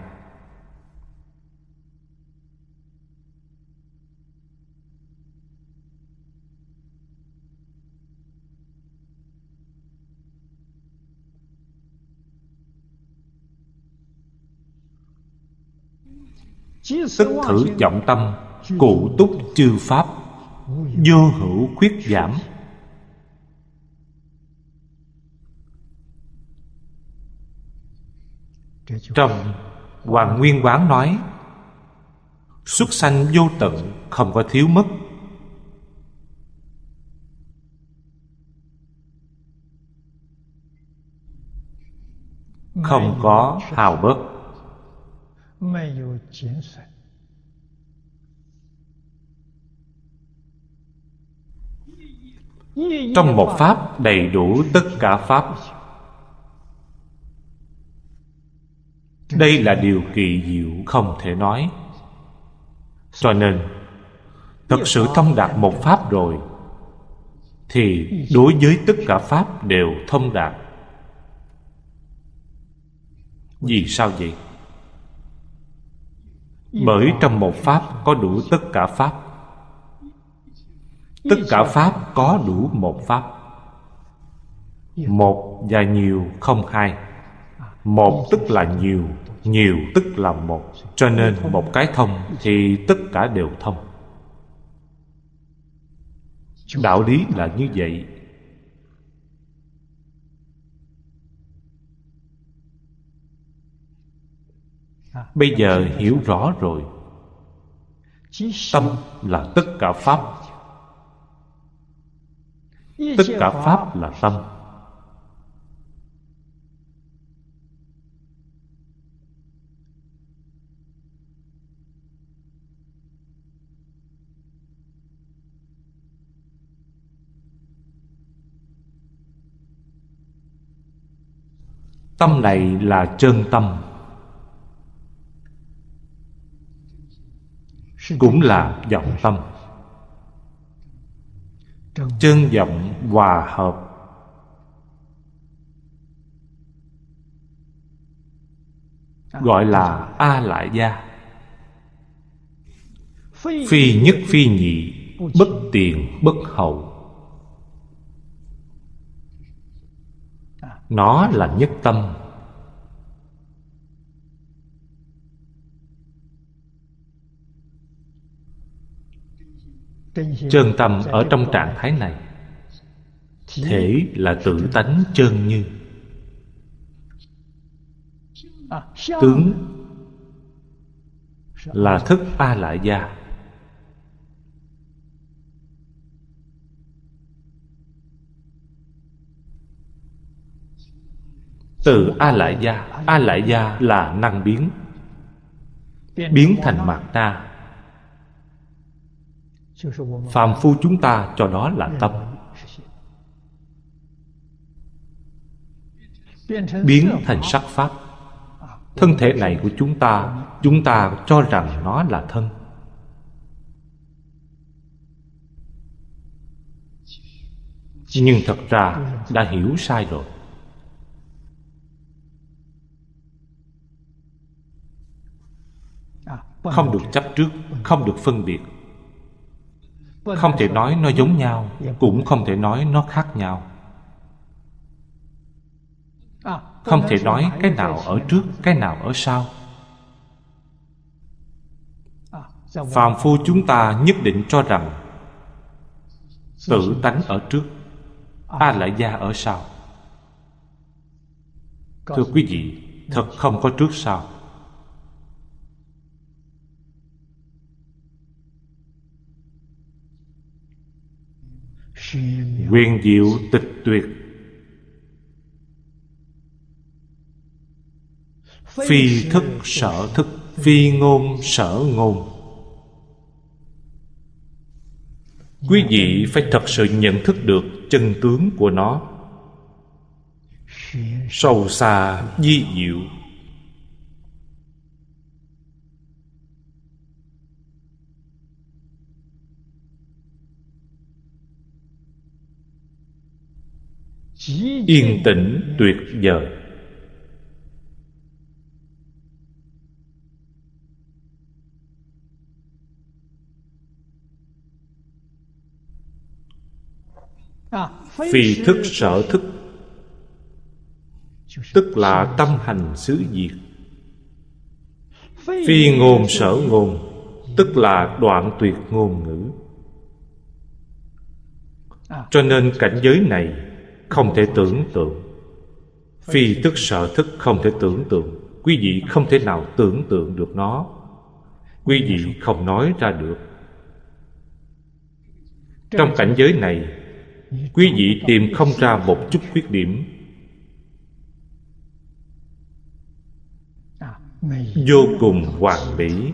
[SPEAKER 2] Tức thử trọng tâm, cụ túc chư pháp, vô hữu khuyết giảm. Trong Hoàng Nguyên Quán nói, xuất sanh vô tận, không có thiếu mất. Không có hao bớt. Trong một pháp đầy đủ tất cả pháp. Đây là điều kỳ diệu không thể nói. Cho nên thật sự thông đạt một pháp rồi thì đối với tất cả pháp đều thông đạt. Vì sao vậy? Bởi trong một pháp có đủ tất cả pháp. Tất cả pháp có đủ một pháp. Một và nhiều không hai. Một tức là nhiều, nhiều tức là một. Cho nên một cái thông thì tất cả đều thông. Đạo lý là như vậy. Bây giờ hiểu rõ rồi. Tâm là tất cả pháp. Tất cả pháp là tâm. Tâm này là chân tâm, cũng là vọng tâm. Chân vọng hòa hợp, gọi là A Lại Gia. Phi nhất phi nhị, bất tiền bất hậu. Nó là nhất tâm. Chân tâm ở trong trạng thái này, thể là tự tánh chân như. Tướng là thức A Lại Gia. Từ A Lại Gia, A Lại Gia là năng biến, biến thành Mạt Na. Phàm phu chúng ta cho đó là tâm. Biến thành sắc pháp. Thân thể này của chúng ta, chúng ta cho rằng nó là thân. Nhưng thật ra đã hiểu sai rồi. Không được chấp trước, không được phân biệt. Không thể nói nó giống nhau, cũng không thể nói nó khác nhau. Không thể nói cái nào ở trước, cái nào ở sau. Phàm phu chúng ta nhất định cho rằng tự tánh ở trước, A Lại Gia ở sau. Thưa quý vị, thật không có trước sau. Huyền diệu tịch tuyệt, phi thức sở thức, phi ngôn sở ngôn. Quý vị phải thật sự nhận thức được chân tướng của nó, sâu xa vi diệu. Yên tĩnh tuyệt vời. Phi thức sở thức, tức là tâm hành xứ diệt. Phi ngôn sở ngôn, tức là đoạn tuyệt ngôn ngữ. Cho nên cảnh giới này không thể tưởng tượng. Phi thức sở thức không thể tưởng tượng. Quý vị không thể nào tưởng tượng được nó. Quý vị không nói ra được. Trong cảnh giới này, quý vị tìm không ra một chút khuyết điểm. Vô cùng hoàn mỹ.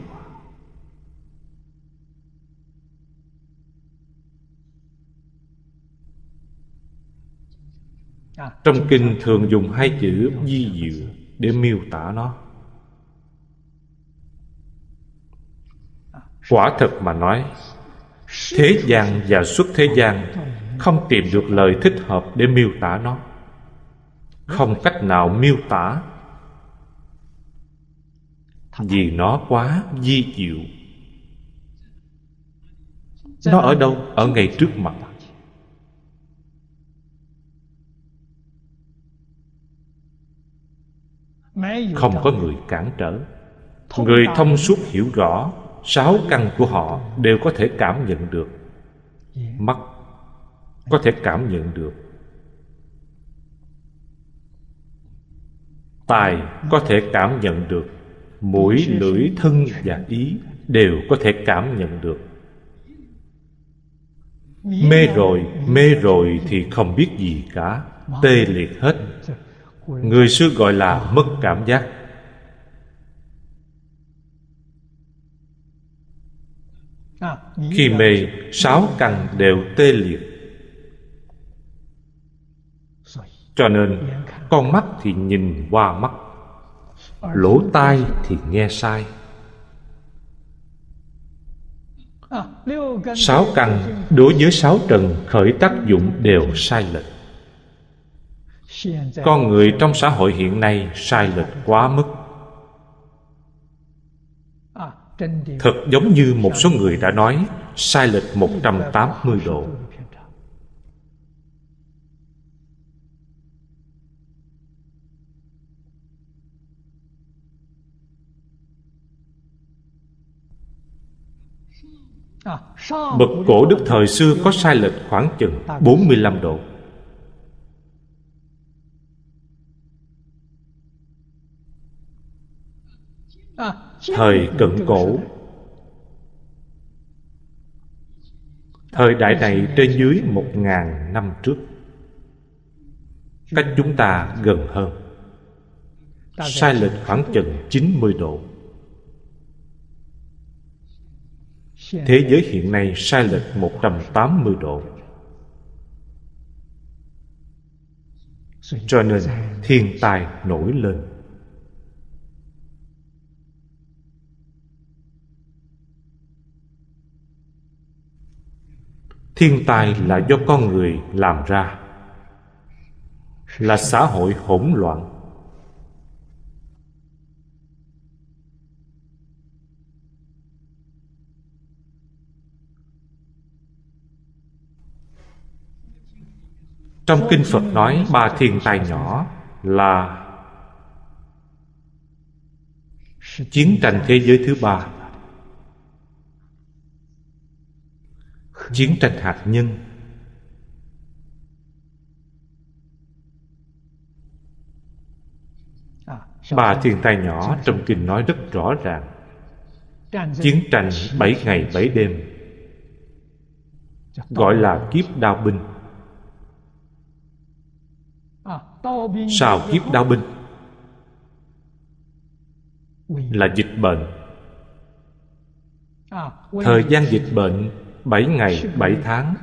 [SPEAKER 2] Trong kinh thường dùng hai chữ vi diệu để miêu tả nó. Quả thật mà nói, thế gian và xuất thế gian không tìm được lời thích hợp để miêu tả nó. Không cách nào miêu tả, vì nó quá vi diệu. Nó ở đâu? Ở ngay trước mặt. Không có người cản trở. Người thông suốt hiểu rõ, sáu căn của họ đều có thể cảm nhận được. Mắt có thể cảm nhận được, tai có thể cảm nhận được, mũi, lưỡi, thân và ý đều có thể cảm nhận được. Mê rồi, mê rồi thì không biết gì cả, tê liệt hết. Người xưa gọi là mất cảm giác. Khi mê, sáu căn đều tê liệt. Cho nên con mắt thì nhìn qua mắt, lỗ tai thì nghe sai. Sáu căn đối với sáu trần khởi tác dụng đều sai lệch. Con người trong xã hội hiện nay sai lệch quá mức. Thật giống như một số người đã nói, sai lệch một trăm tám mươi độ. Bậc cổ đức thời xưa có sai lệch khoảng chừng bốn mươi lăm độ. Thời cận cổ, thời đại này trên dưới một ngàn năm trước, cách chúng ta gần hơn, sai lệch khoảng chừng chín mươi độ. Thế giới hiện nay sai lệch một trăm tám mươi độ. Cho nên thiên tai nổi lên. Thiên tai là do con người làm ra, là xã hội hỗn loạn. Trong kinh Phật nói ba thiên tai nhỏ là chiến tranh thế giới thứ ba, chiến tranh hạt nhân, Ba thiên tai nhỏ trong kinh nói rất rõ ràng. Chiến tranh bảy ngày bảy đêm gọi là kiếp đao binh. Sao kiếp đao binh? Là dịch bệnh. Thời gian dịch bệnh bảy ngày bảy tháng.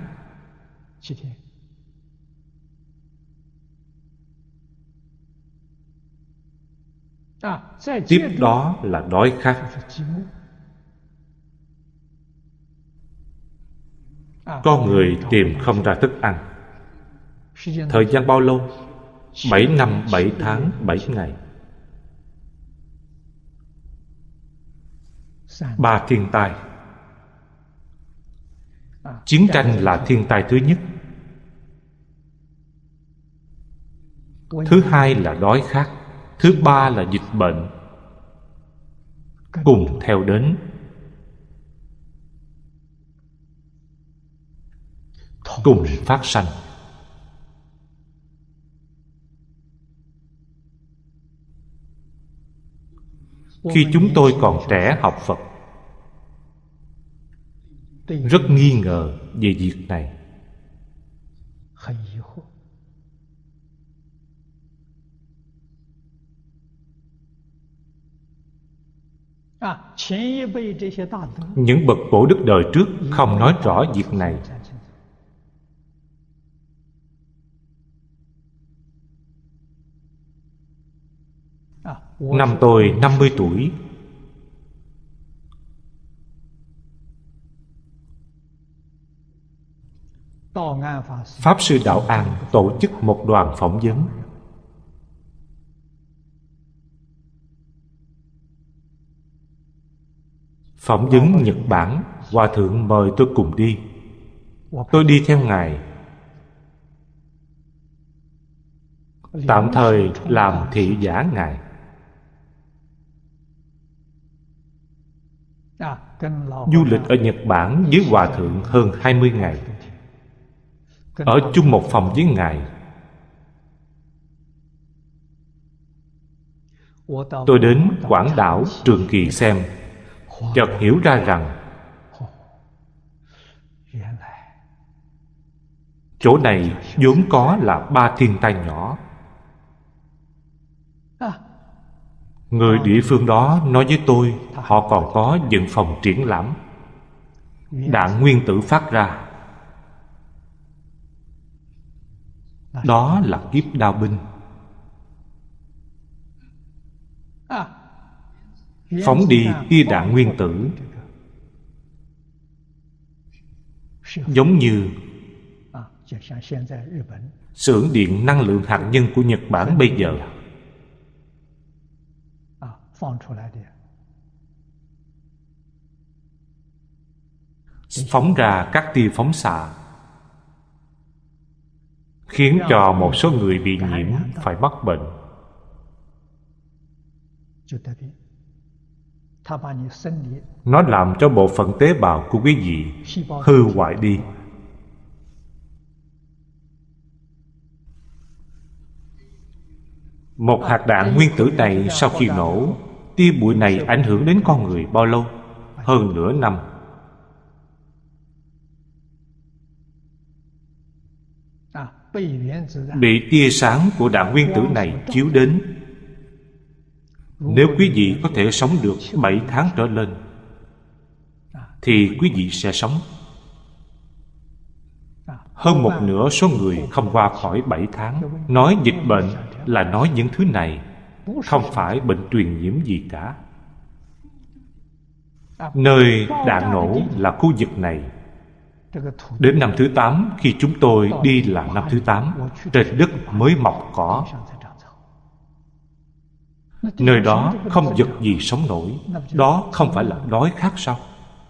[SPEAKER 2] Tiếp đó là đói khát. Con người tìm không ra thức ăn. Thời gian bao lâu? Bảy năm bảy tháng bảy ngày. Ba thiên tai. Chiến tranh là thiên tai thứ nhất. Thứ hai là đói khát. Thứ ba là dịch bệnh. Cùng theo đến. Cùng phát sanh. Khi chúng tôi còn trẻ học Phật, rất nghi ngờ về việc này. Những bậc cổ đức đời trước không nói rõ việc này. Năm tôi năm mươi tuổi, Pháp Sư Đạo An tổ chức một đoàn phỏng vấn. Phỏng vấn Nhật Bản. Hòa thượng mời tôi cùng đi. Tôi đi theo Ngài, tạm thời làm thị giả Ngài. Du lịch ở Nhật Bản với Hòa thượng hơn hai mươi ngày, ở chung một phòng với Ngài. Tôi đến Quảng Đảo Trường Kỳ xem, chợt hiểu ra rằng chỗ này vốn có là ba thiên tai nhỏ. Người địa phương đó nói với tôi, họ còn có dựng phòng triển lãm. Đạn nguyên tử phát ra. Đó là kiếp đao binh. Phóng đi tia đạn nguyên tử, giống như xưởng điện năng lượng hạt nhân của Nhật Bản bây giờ. Phóng ra các tia phóng xạ, khiến cho một số người bị nhiễm phải mắc bệnh. Nó làm cho bộ phận tế bào của quý vị hư hoại đi. Một hạt đạn nguyên tử này sau khi nổ, tia bụi này ảnh hưởng đến con người bao lâu? Hơn nửa năm. Bị tia sáng của đạn nguyên tử này chiếu đến, nếu quý vị có thể sống được bảy tháng trở lên, thì quý vị sẽ sống. Hơn một nửa số người không qua khỏi bảy tháng. Nói dịch bệnh là nói những thứ này, không phải bệnh truyền nhiễm gì cả. Nơi đạn nổ là khu vực này. Đến năm thứ tám, khi chúng tôi đi là năm thứ tám, trên đất mới mọc cỏ. Nơi đó không vật gì sống nổi. Đó không phải là đói khát sao?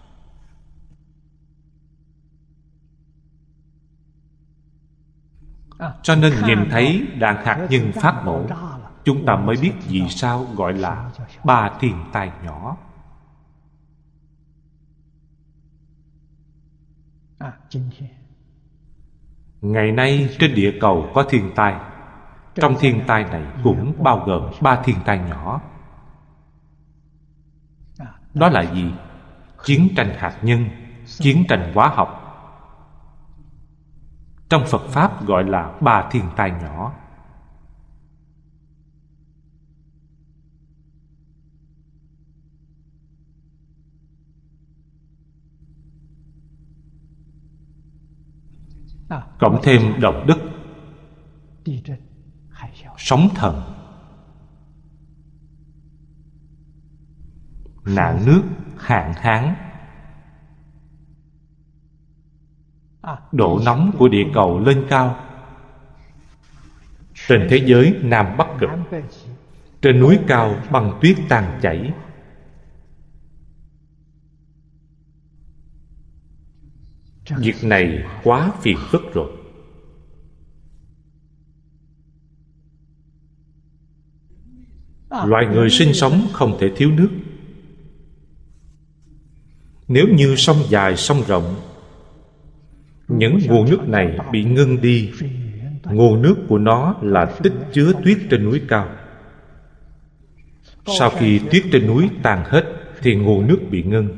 [SPEAKER 2] Cho nên nhìn thấy đạn hạt nhân phát nổ, chúng ta mới biết vì sao gọi là ba thiên tai nhỏ. Ngày nay trên địa cầu có thiên tai. Trong thiên tai này cũng bao gồm ba thiên tai nhỏ. Đó là gì? Chiến tranh hạt nhân, chiến tranh hóa học. Trong Phật Pháp gọi là ba thiên tai nhỏ. Cộng thêm động đất, sóng thần, nạn nước, hạn hán. Độ nóng của địa cầu lên cao. Trên thế giới Nam Bắc Cực, trên núi cao băng tuyết tan chảy. Việc này quá phiền phức rồi. Loài người sinh sống không thể thiếu nước. Nếu như sông dài sông rộng, những nguồn nước này bị ngưng đi. Nguồn nước của nó là tích chứa tuyết trên núi cao. Sau khi tuyết trên núi tan hết thì nguồn nước bị ngưng.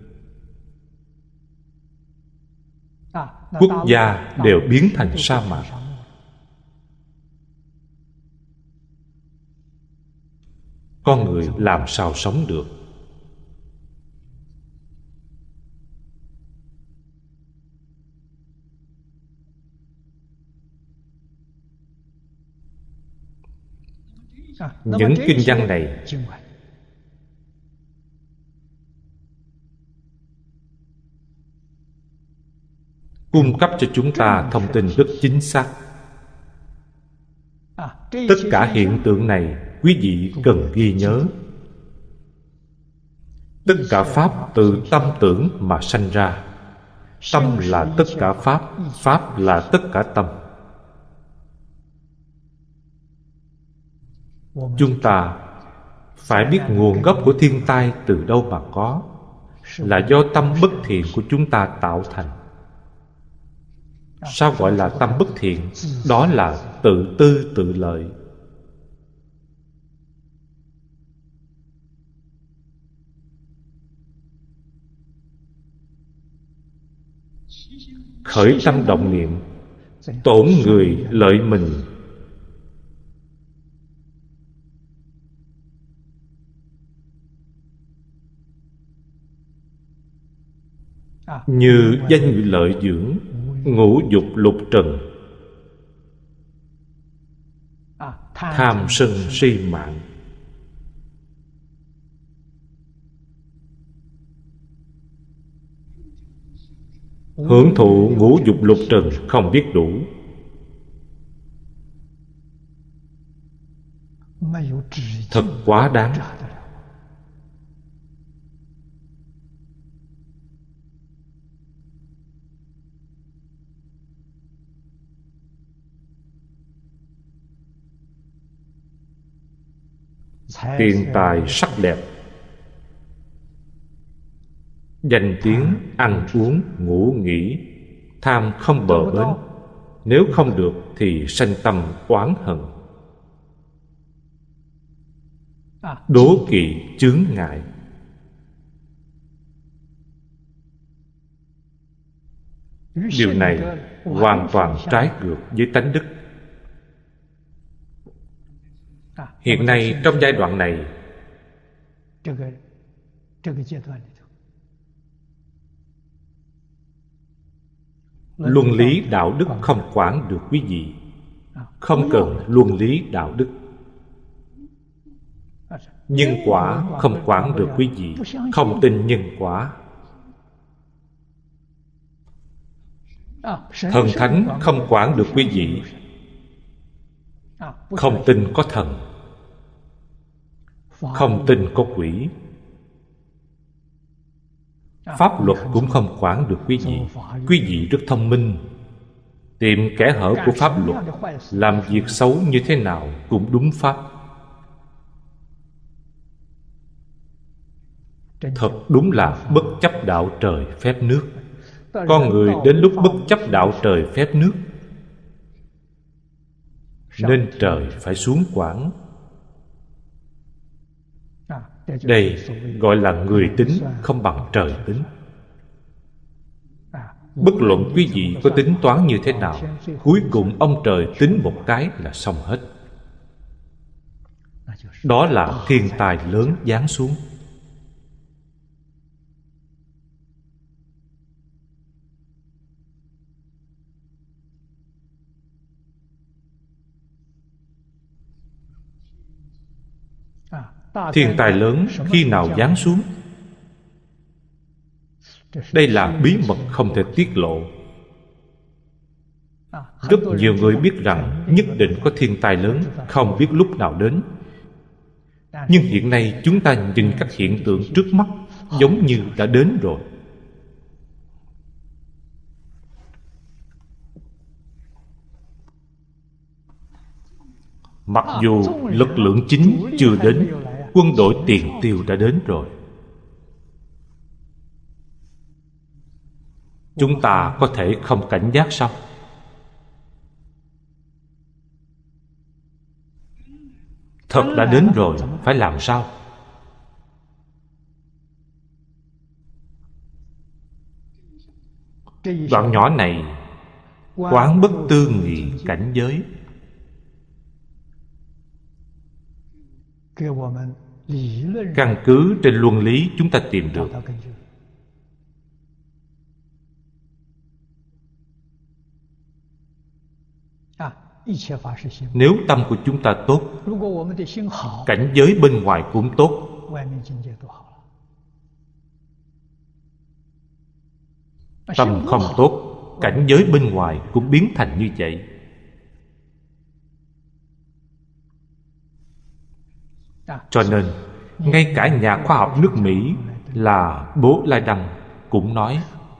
[SPEAKER 2] Quốc gia đều biến thành sa mạc. Con người làm sao sống được? Những kinh văn này cung cấp cho chúng ta thông tin rất chính xác. Tất cả hiện tượng này quý vị cần ghi nhớ. Tất cả pháp từ tâm tưởng mà sanh ra. Tâm là tất cả pháp, pháp là tất cả tâm. Chúng ta phải biết nguồn gốc của thiên tai từ đâu mà có, là do tâm bất thiện của chúng ta tạo thành. Sao gọi là tâm bất thiện? Đó là tự tư tự lợi. Khởi tâm động niệm, tổn người lợi mình. Như danh ngữ lợi dưỡng, ngũ dục lục trần, tham sân si mạng. Hưởng thụ ngũ dục lục trần không biết đủ. Thật quá đáng. Tiền tài sắc đẹp, danh tiếng, ăn uống, ngủ nghỉ, tham không bờ bến. Nếu không được thì sanh tâm oán hận, đố kỵ, chướng ngại. Điều này hoàn toàn trái ngược với tánh đức. Hiện nay trong giai đoạn này, luân lý đạo đức không quản được quý vị. Không cần luân lý đạo đức. Nhân quả không quản được quý vị. Không tin nhân quả. Thần thánh không quản được quý vị. Không tin có thần. Không tin có quỷ. Pháp luật cũng không quản được quý vị. Quý vị rất thông minh, tìm kẽ hở của pháp luật, làm việc xấu như thế nào cũng đúng pháp. Thật đúng là bất chấp đạo trời phép nước. Con người đến lúc bất chấp đạo trời phép nước nên trời phải xuống quản. Đây gọi là người tính không bằng trời tính. Bất luận quý vị có tính toán như thế nào, cuối cùng ông trời tính một cái là xong hết. Đó là thiên tai lớn giáng xuống. Thiên tai lớn khi nào giáng xuống? Đây là bí mật không thể tiết lộ. Rất nhiều người biết rằng nhất định có thiên tai lớn, không biết lúc nào đến. Nhưng hiện nay chúng ta nhìn các hiện tượng trước mắt giống như đã đến rồi. Mặc dù lực lượng chính chưa đến, quân đội tiền tiêu đã đến rồi. Chúng ta có thể không cảnh giác sao? Thật đã đến rồi, phải làm sao? Đoạn nhỏ này, quán bất tư nghị cảnh giới, căn cứ trên luân lý chúng ta tìm được. Nếu tâm của chúng ta tốt, cảnh giới bên ngoài cũng tốt. Tâm không tốt, cảnh giới bên ngoài cũng biến thành như vậy. Cho nên, ngay cả nhà khoa học nước Mỹ là Bố Lai Đăng cũng nói,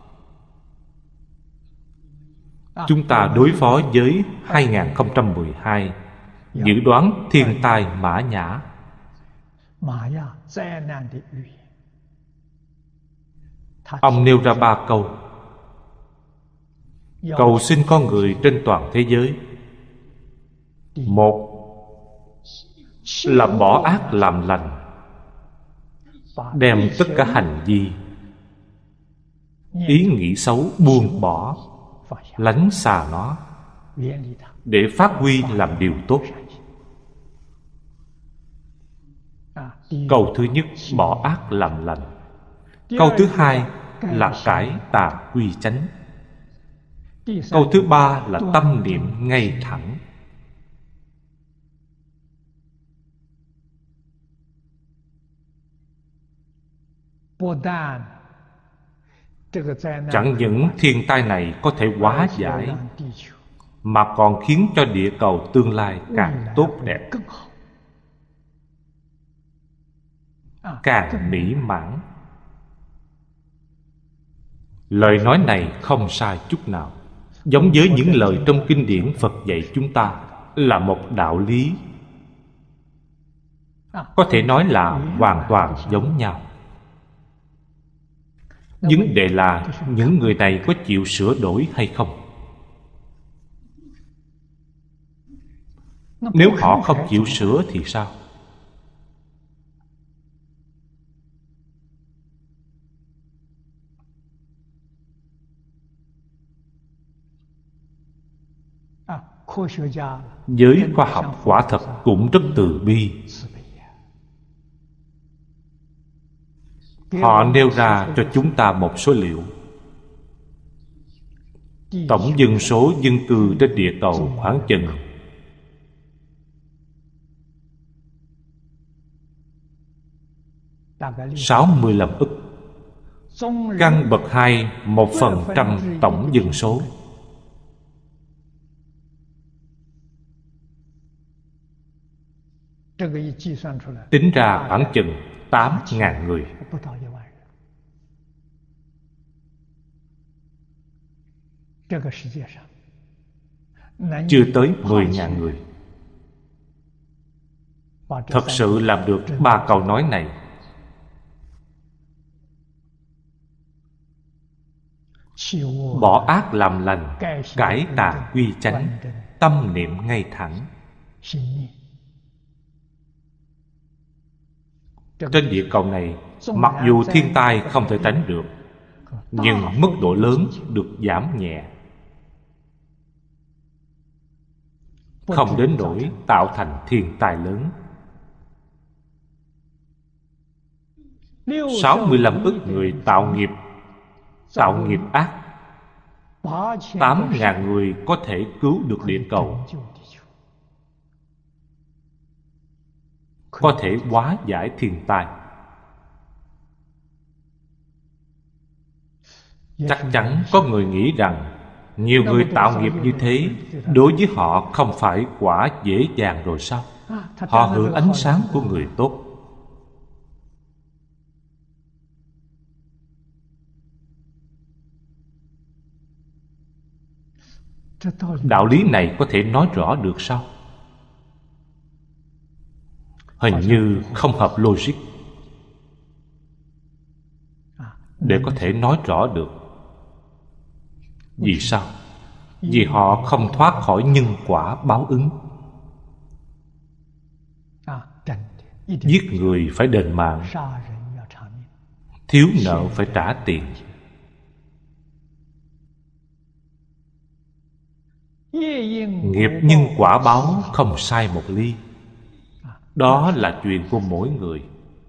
[SPEAKER 2] chúng ta đối phó với hai không một hai, dự đoán thiên tai Mã Nhã. Ông nêu ra ba câu: cầu xin con người trên toàn thế giới. Một là bỏ ác làm lành, đem tất cả hành vi, ý nghĩ xấu buông bỏ, lánh xa nó, để phát huy làm điều tốt. Câu thứ nhất, bỏ ác làm lành. Câu thứ hai là cải tà quy chánh. Câu thứ ba là tâm niệm ngay thẳng. Chẳng những thiên tai này có thể hóa giải, mà còn khiến cho địa cầu tương lai càng tốt đẹp, càng mỹ mãn. Lời nói này không sai chút nào, giống với những lời trong kinh điển Phật dạy chúng ta, là một đạo lý, có thể nói là hoàn toàn giống nhau. Vấn đề là những người này có chịu sửa đổi hay không. Nếu họ không chịu sửa thì sao? Giới khoa học quả thật cũng rất từ bi. Họ nêu ra cho chúng ta một số liệu. Tổng dân số dân cư trên địa cầu khoảng chừng sáu mươi lăm ức. Căn bậc hai một phần trăm tổng dân số. Tính ra khoảng chừng tám ngàn người. Chưa tới mười ngàn người. Thật sự làm được ba câu nói này, bỏ ác làm lành, cải tà quy chánh, tâm niệm ngay thẳng, Trên địa cầu này, mặc dù thiên tai không thể tránh được, nhưng mức độ lớn được giảm nhẹ, không đến nỗi tạo thành thiên tai lớn. sáu mươi lăm ức người tạo nghiệp, tạo nghiệp ác. Tám ngàn người có thể cứu được địa cầu, có thể hóa giải thiên tai. Chắc chắn có người nghĩ rằng nhiều người tạo nghiệp như thế, đối với họ không phải quả dễ dàng rồi sao? Họ hưởng ánh sáng của người tốt. Đạo lý này có thể nói rõ được sao? Hình như không hợp logic. Để có thể nói rõ được. Vì sao? Vì họ không thoát khỏi nhân quả báo ứng. Giết người phải đền mạng, thiếu nợ phải trả tiền. Nghiệp nhân quả báo không sai một ly. Đó là chuyện của mỗi người.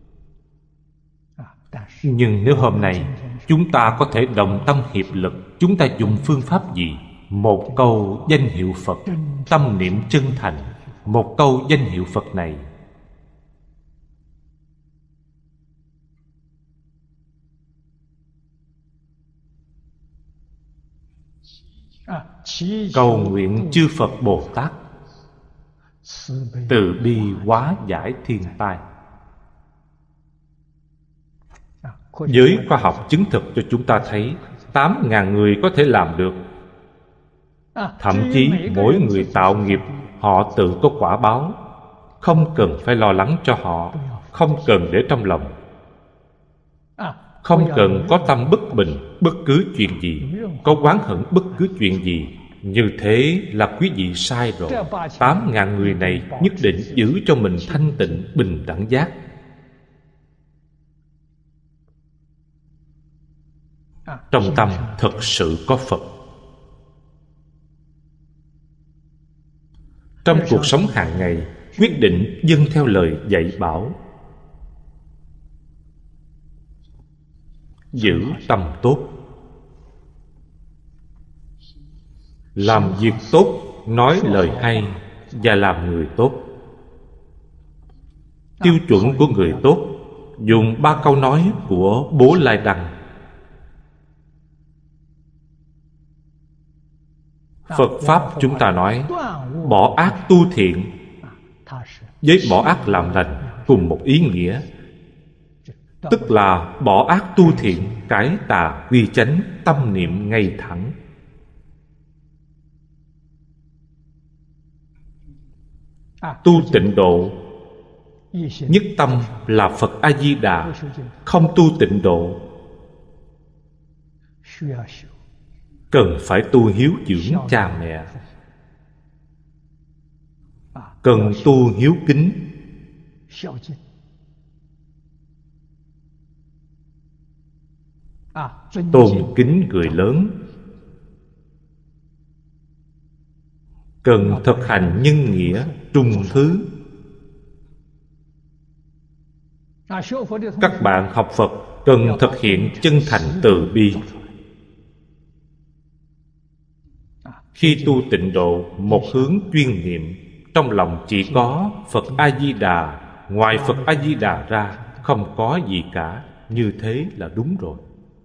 [SPEAKER 2] Nhưng nếu hôm nay chúng ta có thể đồng tâm hiệp lực, chúng ta dùng phương pháp gì? Một câu danh hiệu Phật, tâm niệm chân thành. Một câu danh hiệu Phật này cầu nguyện chư Phật Bồ Tát từ bi hóa giải thiên tai. Giới khoa học chứng thực cho chúng ta thấy tám ngàn người có thể làm được. Thậm chí mỗi người tạo nghiệp, họ tự có quả báo, không cần phải lo lắng cho họ, không cần để trong lòng, không cần có tâm bất bình bất cứ chuyện gì, có oán hận bất cứ chuyện gì. Như thế là quý vị sai rồi. Tám ngàn người này nhất định giữ cho mình thanh tịnh bình đẳng giác. Trong tâm thật sự có Phật. Trong cuộc sống hàng ngày, quyết định dâng theo lời dạy bảo, giữ tâm tốt, làm việc tốt, nói lời hay và làm người tốt. Tiêu chuẩn của người tốt, dùng ba câu nói của Bố Lai Đăng. Phật Pháp chúng ta nói bỏ ác tu thiện với bỏ ác làm lành cùng một ý nghĩa, tức là bỏ ác tu thiện, cải tà quy chánh, tâm niệm ngay thẳng. Tu tịnh độ, nhất tâm là Phật A-di-đà. Không tu tịnh độ, cần phải tu hiếu dưỡng cha mẹ, cần tu hiếu kính, tôn kính người lớn, cần thực hành nhân nghĩa trung thứ. Các bạn học Phật cần thực hiện chân thành từ bi. Khi tu tịnh độ, một hướng chuyên niệm, trong lòng chỉ có Phật A-di-đà, ngoài Phật A-di-đà ra không có gì cả. Như thế là đúng rồi.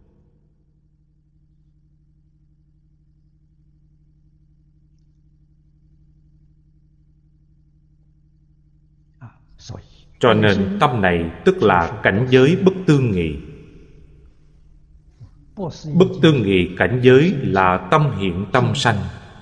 [SPEAKER 2] Cho nên tâm này tức là cảnh giới bất tương nghị. Bất tương nghị cảnh giới là tâm hiện tâm sanh,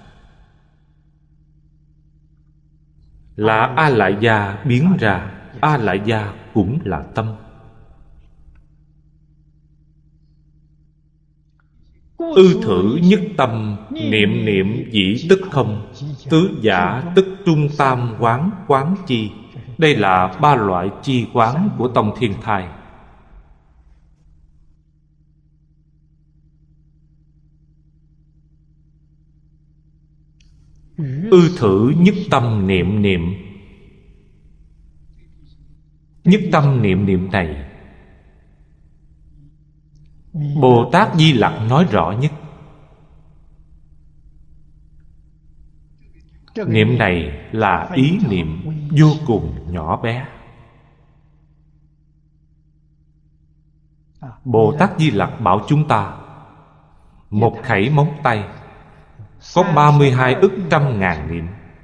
[SPEAKER 2] là A Lại Gia biến ra. A Lại Gia cũng là tâm. Ư thử nhất tâm, niệm niệm dĩ tức không, tứ giả tức trung tam quán quán chi. Đây là ba loại chi quán của Tông Thiên Thai. Ư thử nhất tâm niệm niệm. Nhất tâm niệm niệm này Bồ Tát Di Lặc nói rõ nhất. Niệm này là ý niệm vô cùng nhỏ bé. Bồ Tát Di Lặc bảo chúng ta, một khẩy móng tay có ba mươi hai ức trăm ngàn niệm.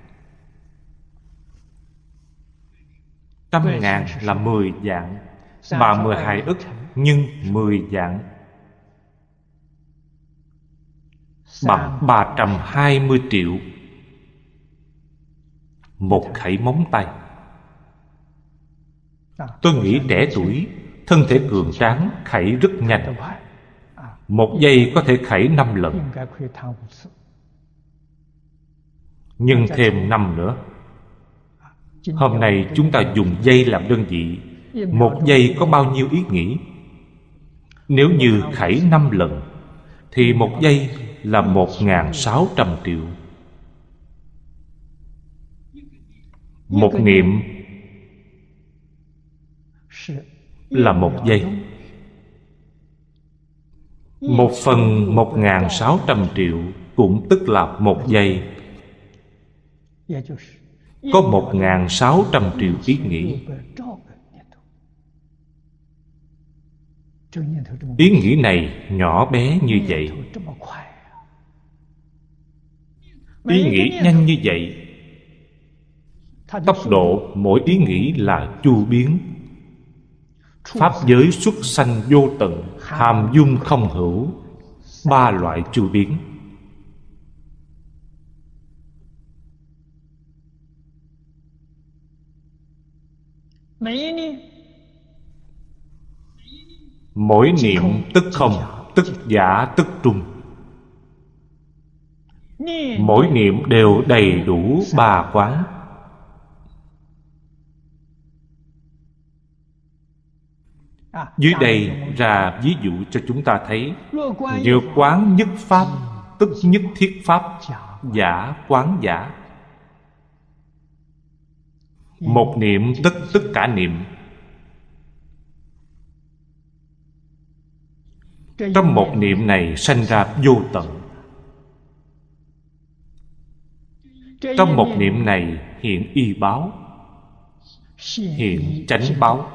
[SPEAKER 2] Trăm ngàn là mười vạn, ba mươi hai ức nhưng mười vạn bằng ba trăm hai mươi triệu. Một khẩy móng tay. Tôi nghĩ trẻ tuổi, thân thể cường tráng khẩy rất nhanh. Một giây có thể khẩy năm lần. Nhưng thêm năm nữa. Hôm nay chúng ta dùng giây làm đơn vị. Một giây có bao nhiêu ý nghĩ? Nếu như khẩy năm lần thì một giây là một ngàn sáu trăm triệu. Một niệm là một giây. Một phần một ngàn sáu trăm triệu cũng tức là một giây. Có một ngàn sáu trăm triệu ý nghĩ. Ý nghĩ này nhỏ bé như vậy, ý nghĩ nhanh như vậy. Tốc độ mỗi ý nghĩ là chu biến. Pháp giới xuất sanh vô tận, hàm dung không hữu. Ba loại chu biến. Mỗi niệm tức không, tức giả tức trung. Mỗi niệm đều đầy đủ ba quán. Dưới đây ra ví dụ cho chúng ta thấy. Như quán nhất pháp tức nhất thiết pháp, giả quán giả. Một niệm tức tất cả niệm. Trong một niệm này sanh ra vô tận. Trong một niệm này hiện y báo, hiện chánh báo.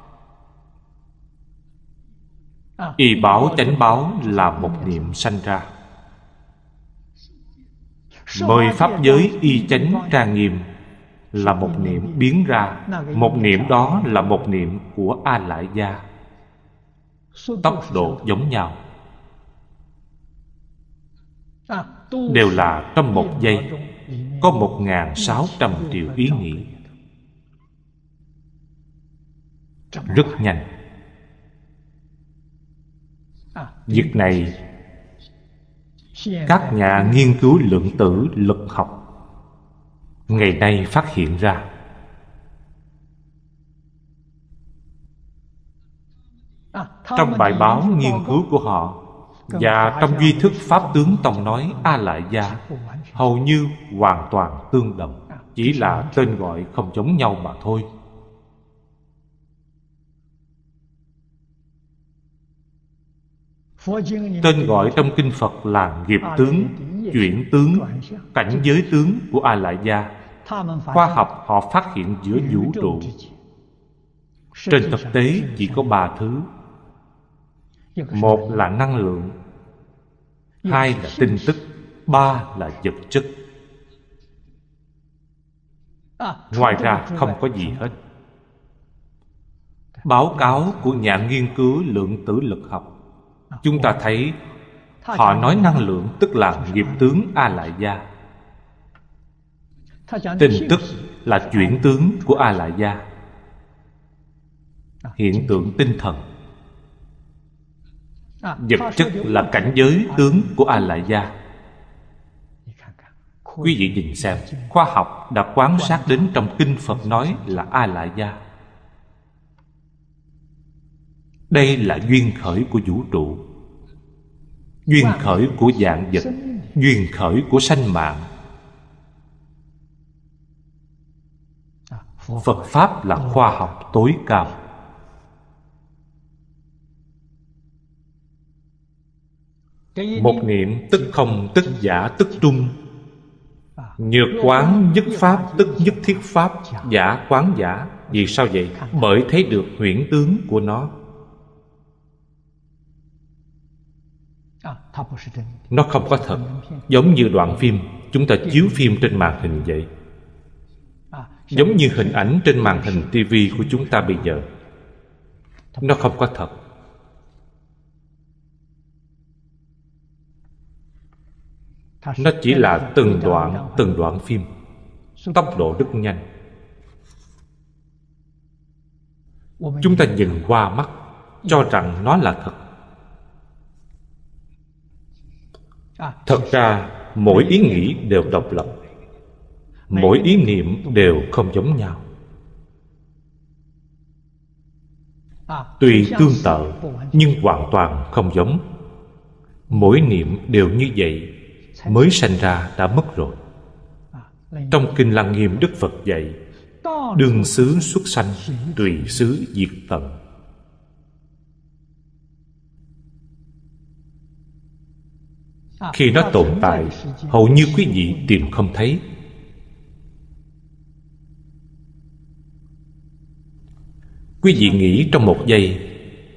[SPEAKER 2] Y báo chánh báo là một niệm sanh ra. Mười pháp giới y chánh trang nghiêm là một niệm biến ra. Một niệm đó là một niệm của A Lại Gia. Tốc độ giống nhau, đều là trong một giây có một ngàn sáu trăm triệu ý nghĩ. Rất nhanh. Việc này các nhà nghiên cứu lượng tử lực học ngày nay phát hiện ra. Trong bài báo nghiên cứu của họ và trong duy thức Pháp tướng Tông nói A Lại Gia hầu như hoàn toàn tương đồng, chỉ là tên gọi không giống nhau mà thôi. Tên gọi trong kinh Phật là nghiệp tướng, chuyển tướng, cảnh giới tướng của A Lại Gia. Khoa học họ phát hiện giữa vũ trụ. Trên thực tế chỉ có ba thứ. Một là năng lượng, hai là tin tức, ba là vật chất. Ngoài ra không có gì hết. Báo cáo của nhà nghiên cứu lượng tử lực học, chúng ta thấy họ nói năng lượng tức là nghiệp tướng A Lại Gia. Tin tức là chuyển tướng của A Lại Gia, hiện tượng tinh thần. Vật chất là cảnh giới tướng của A Lại Gia. Quý vị nhìn xem, khoa học đã quan sát đến trong kinh Phật nói là A Lại Gia. Đây là duyên khởi của vũ trụ, duyên khởi của vạn vật, duyên khởi của sanh mạng. Phật Pháp là khoa học tối cao. Một niệm tức không, tức giả, tức trung. Nhược quán nhất Pháp, tức nhất thiết Pháp. Giả quán giả. Vì sao vậy? Bởi thấy được huyễn tướng của nó. Nó không có thật. Giống như đoạn phim chúng ta chiếu phim trên màn hình vậy. Giống như hình ảnh trên màn hình tivi của chúng ta bây giờ. Nó không có thật. Nó chỉ là từng đoạn, từng đoạn phim. Tốc độ rất nhanh. Chúng ta nhìn qua mắt, cho rằng nó là thật. Thật ra, mỗi ý nghĩ đều độc lập. Mỗi ý niệm đều không giống nhau. Tuy tương tự, nhưng hoàn toàn không giống. Mỗi niệm đều như vậy, mới sanh ra đã mất rồi. Trong Kinh Lăng Nghiêm, Đức Phật dạy: đương xứ xuất sanh, tùy xứ diệt tận. Khi nó tồn tại, hầu như quý vị tìm không thấy. Quý vị nghĩ trong một giây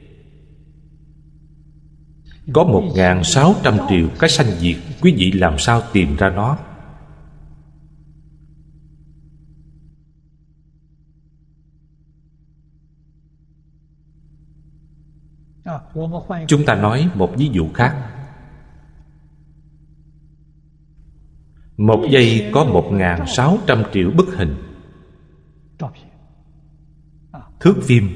[SPEAKER 2] có một ngàn sáu trăm triệu cái sanh diệt, quý vị làm sao tìm ra nó? Chúng ta nói một ví dụ khác. Một giây có một ngàn sáu trăm triệu bức hình, thước phim.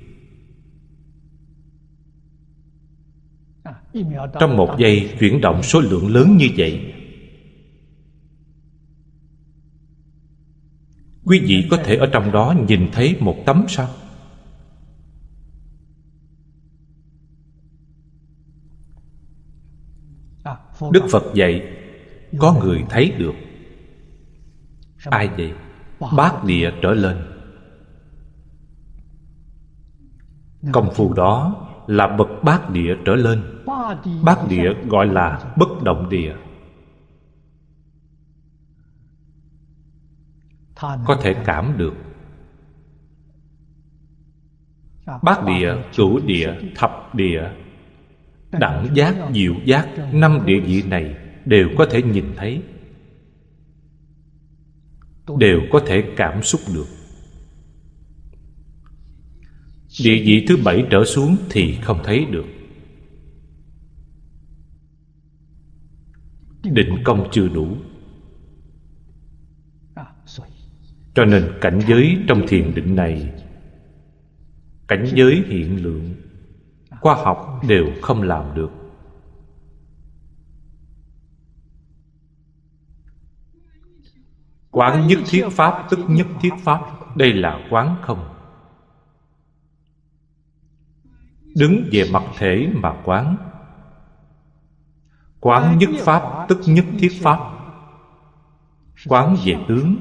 [SPEAKER 2] Trong một giây chuyển động số lượng lớn như vậy, quý vị có thể ở trong đó nhìn thấy một tấm sao? Đức Phật dạy có người thấy được. Ai vậy? Bát địa trở lên. Công phu đó là bậc bát địa trở lên. Bát địa gọi là bất động địa. Có thể cảm được. Bát địa, cửu địa, thập địa, đẳng giác, diệu giác, năm địa vị này đều có thể nhìn thấy, đều có thể cảm xúc được. Địa vị thứ bảy trở xuống thì không thấy được. Định công chưa đủ. Cho nên cảnh giới trong thiền định này, cảnh giới hiện lượng, khoa học đều không làm được. Quán nhất thiết Pháp tức nhất thiết Pháp. Đây là quán không. Đứng về mặt thể mà quán. Quán nhất Pháp tức nhất thiết Pháp. Quán về tướng.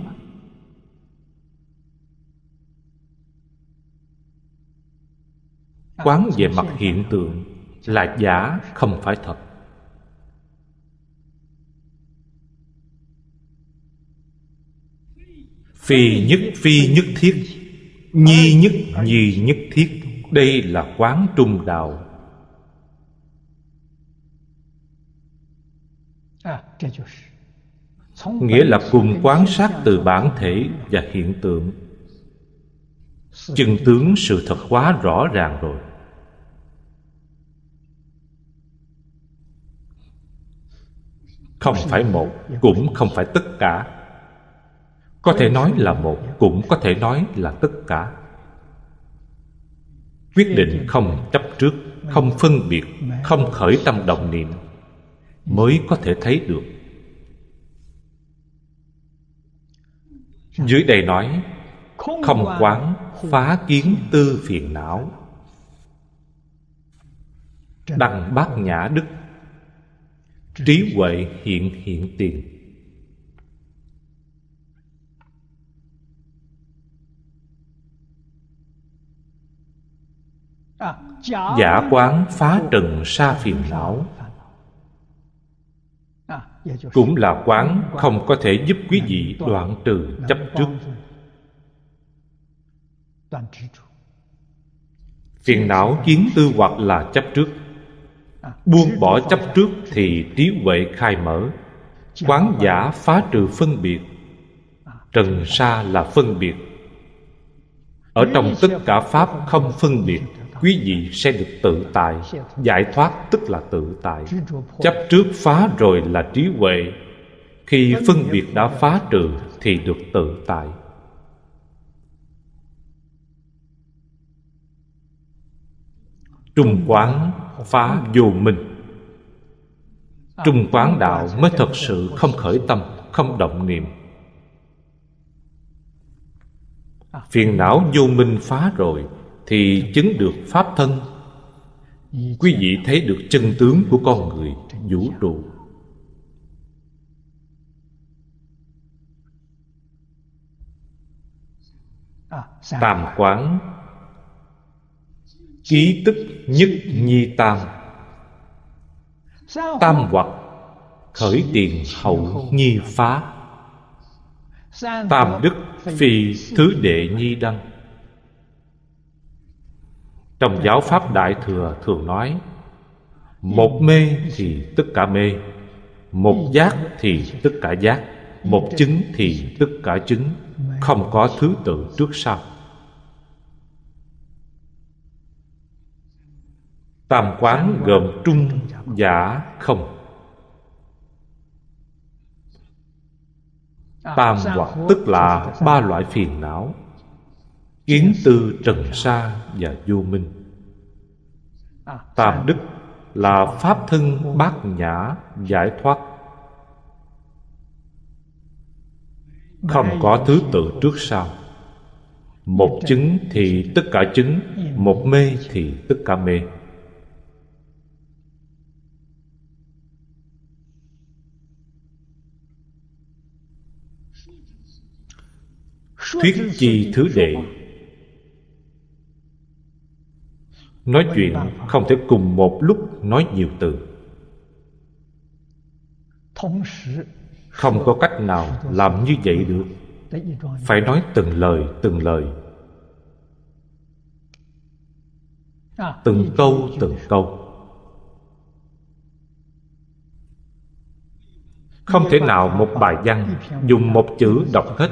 [SPEAKER 2] Quán về mặt hiện tượng là giả, không phải thật. Phi nhất phi nhất thiết, nhi nhất nhi nhất thiết. Đây là quán trung đạo. Nghĩa là cùng quan sát từ bản thể và hiện tượng. Chân tướng sự thật quá rõ ràng rồi. Không phải một, cũng không phải tất cả. Có thể nói là một, cũng có thể nói là tất cả. Quyết định không chấp trước, không phân biệt, không khởi tâm động niệm, mới có thể thấy được. Dưới đây nói không quán phá kiến tư phiền não, đăng bát nhã đức, trí huệ hiện hiện tiền. Giả quán phá trần sa phiền não, cũng là quán không có thể giúp quý vị đoạn trừ chấp trước. Phiền não kiến tư hoặc là chấp trước. Buông bỏ chấp trước thì trí huệ khai mở. Quán giả phá trừ phân biệt. Trần sa là phân biệt. Ở trong tất cả pháp không phân biệt, quý vị sẽ được tự tại. Giải thoát tức là tự tại. Chấp trước phá rồi là trí huệ. Khi phân biệt đã phá trừ thì được tự tại. Trung quán phá vô minh. Trung quán đạo mới thật sự không khởi tâm, không động niệm. Phiền não vô minh phá rồi thì chứng được pháp thân. Quý vị thấy được chân tướng của con người, vũ trụ. Tam quán ký tức nhất nhi tam. Tam hoặc khởi tiền hậu nhi phá. Tam đức phi thứ đệ nhi đăng. Trong giáo pháp Đại Thừa thường nói, một mê thì tất cả mê, một giác thì tất cả giác, một chứng thì tất cả chứng, không có thứ tự trước sau. Tam quán gồm trung, giả, không. Tam hoặc tức là ba loại phiền não: kiến tư, trần sa và vô minh. Tam đức là pháp thân bát nhã giải thoát, không có thứ tự trước sau. Một chứng thì tất cả chứng, một mê thì tất cả mê. Thuyết chi thứ đệ. Nói chuyện không thể cùng một lúc nói nhiều từ. Không có cách nào làm như vậy được. Phải nói từng lời từng lời, từng câu từng câu. Không thể nào một bài văn dùng một chữ đọc hết,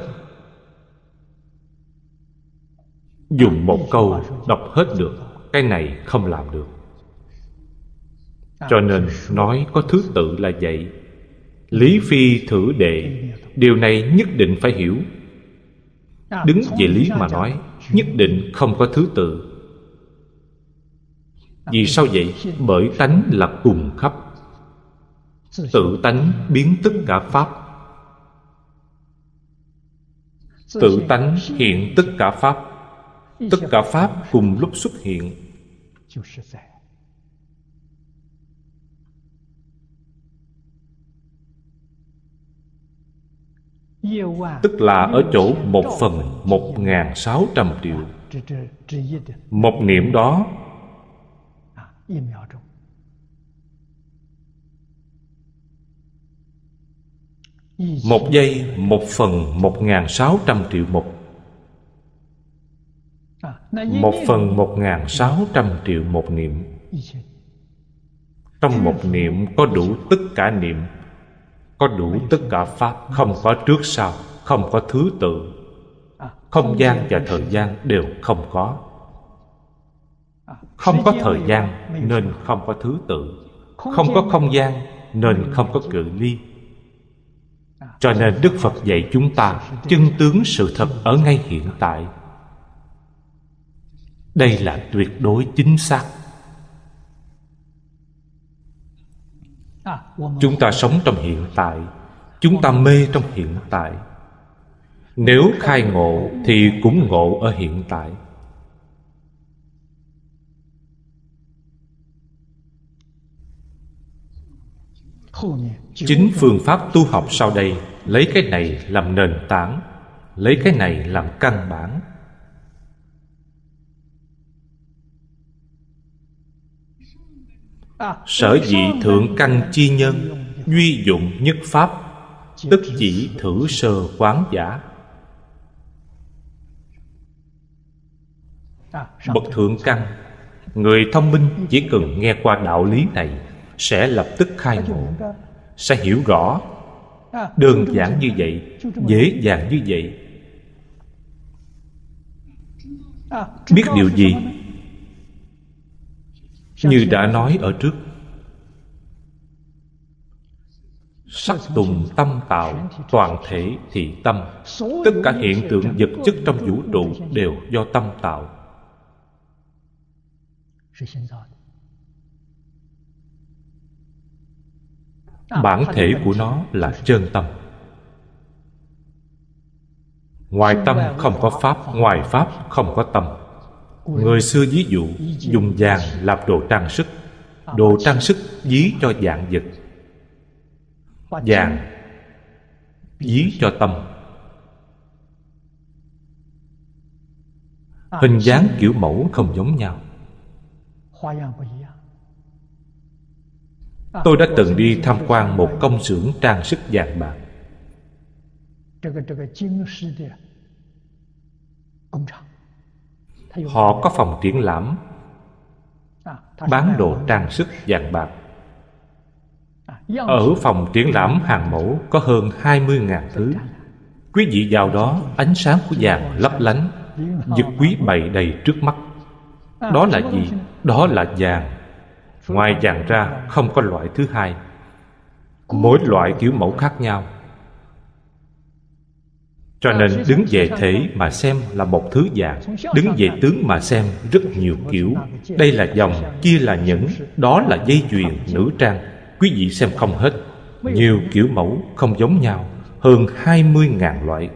[SPEAKER 2] dùng một câu đọc hết được. Cái này không làm được. Cho nên nói có thứ tự là vậy. Lý phi thử đệ, điều này nhất định phải hiểu. Đứng về lý mà nói, nhất định không có thứ tự. Vì sao vậy? Bởi tánh là cùng khắp. Tự tánh biến tất cả pháp. Tự tánh hiện tất cả pháp. Tất cả pháp cùng lúc xuất hiện. Tức là ở chỗ một phần một ngàn sáu trăm triệu. Một niệm đó một giây một phần một ngàn sáu trăm triệu một. Một phần một ngàn sáu trăm triệu một niệm. Trong một niệm có đủ tất cả niệm, có đủ tất cả pháp, không có trước sau, không có thứ tự. Không gian và thời gian đều không có. Không có thời gian nên không có thứ tự. Không có không gian nên không có cự ly. Cho nên Đức Phật dạy chúng ta chân tướng sự thật ở ngay hiện tại. Đây là tuyệt đối chính xác. Chúng ta sống trong hiện tại, chúng ta mê trong hiện tại. Nếu khai ngộ thì cũng ngộ ở hiện tại. Chính phương pháp tu học sau đây lấy cái này làm nền tảng, lấy cái này làm căn bản. Sở dĩ thượng căn chi nhân, duy dụng nhất pháp, tức chỉ thử sơ quán giả. Bậc thượng căn, người thông minh chỉ cần nghe qua đạo lý này sẽ lập tức khai ngộ, sẽ hiểu rõ. Đơn giản như vậy, dễ dàng như vậy. Biết điều gì? Như đã nói ở trước, sắc tùng tâm tạo, toàn thể thì tâm. Tất cả hiện tượng vật chất trong vũ trụ đều do tâm tạo. Bản thể của nó là chân tâm. Ngoài tâm không có pháp, ngoài pháp không có tâm. Người xưa ví dụ dùng vàng làm đồ trang sức. Đồ trang sức ví cho vạn vật, vàng ví cho tâm. Hình dáng kiểu mẫu không giống nhau. Tôi đã từng đi tham quan một công xưởng trang sức vàng bạc. Họ có phòng triển lãm bán đồ trang sức vàng bạc. Ở phòng triển lãm hàng mẫu có hơn hai mươi nghìn thứ. Quý vị vào đó, ánh sáng của vàng lấp lánh, vật quý bày đầy trước mắt. Đó là gì? Đó là vàng. Ngoài vàng ra không có loại thứ hai. Mỗi loại kiểu mẫu khác nhau. Cho nên đứng về thể mà xem là một thứ vàng, đứng về tướng mà xem rất nhiều kiểu. Đây là vòng, kia là nhẫn, đó là dây chuyền, nữ trang. Quý vị xem không hết. Nhiều kiểu mẫu không giống nhau, hơn hai mươi nghìn loại.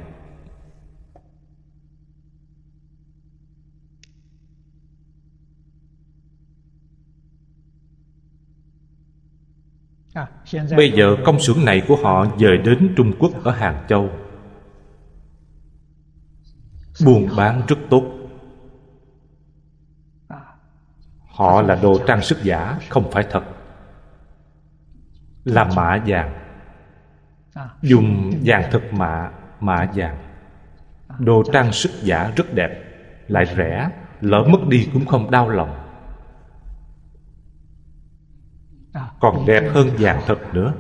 [SPEAKER 2] Bây giờ công xưởng này của họ dời đến Trung Quốc ở Hàng Châu. Buôn bán rất tốt. Họ là đồ trang sức giả, không phải thật. Là mạ vàng. Dùng vàng thật mạ, mạ vàng. Đồ trang sức giả rất đẹp, lại rẻ, lỡ mất đi cũng không đau lòng. Còn đẹp hơn vàng thật nữa.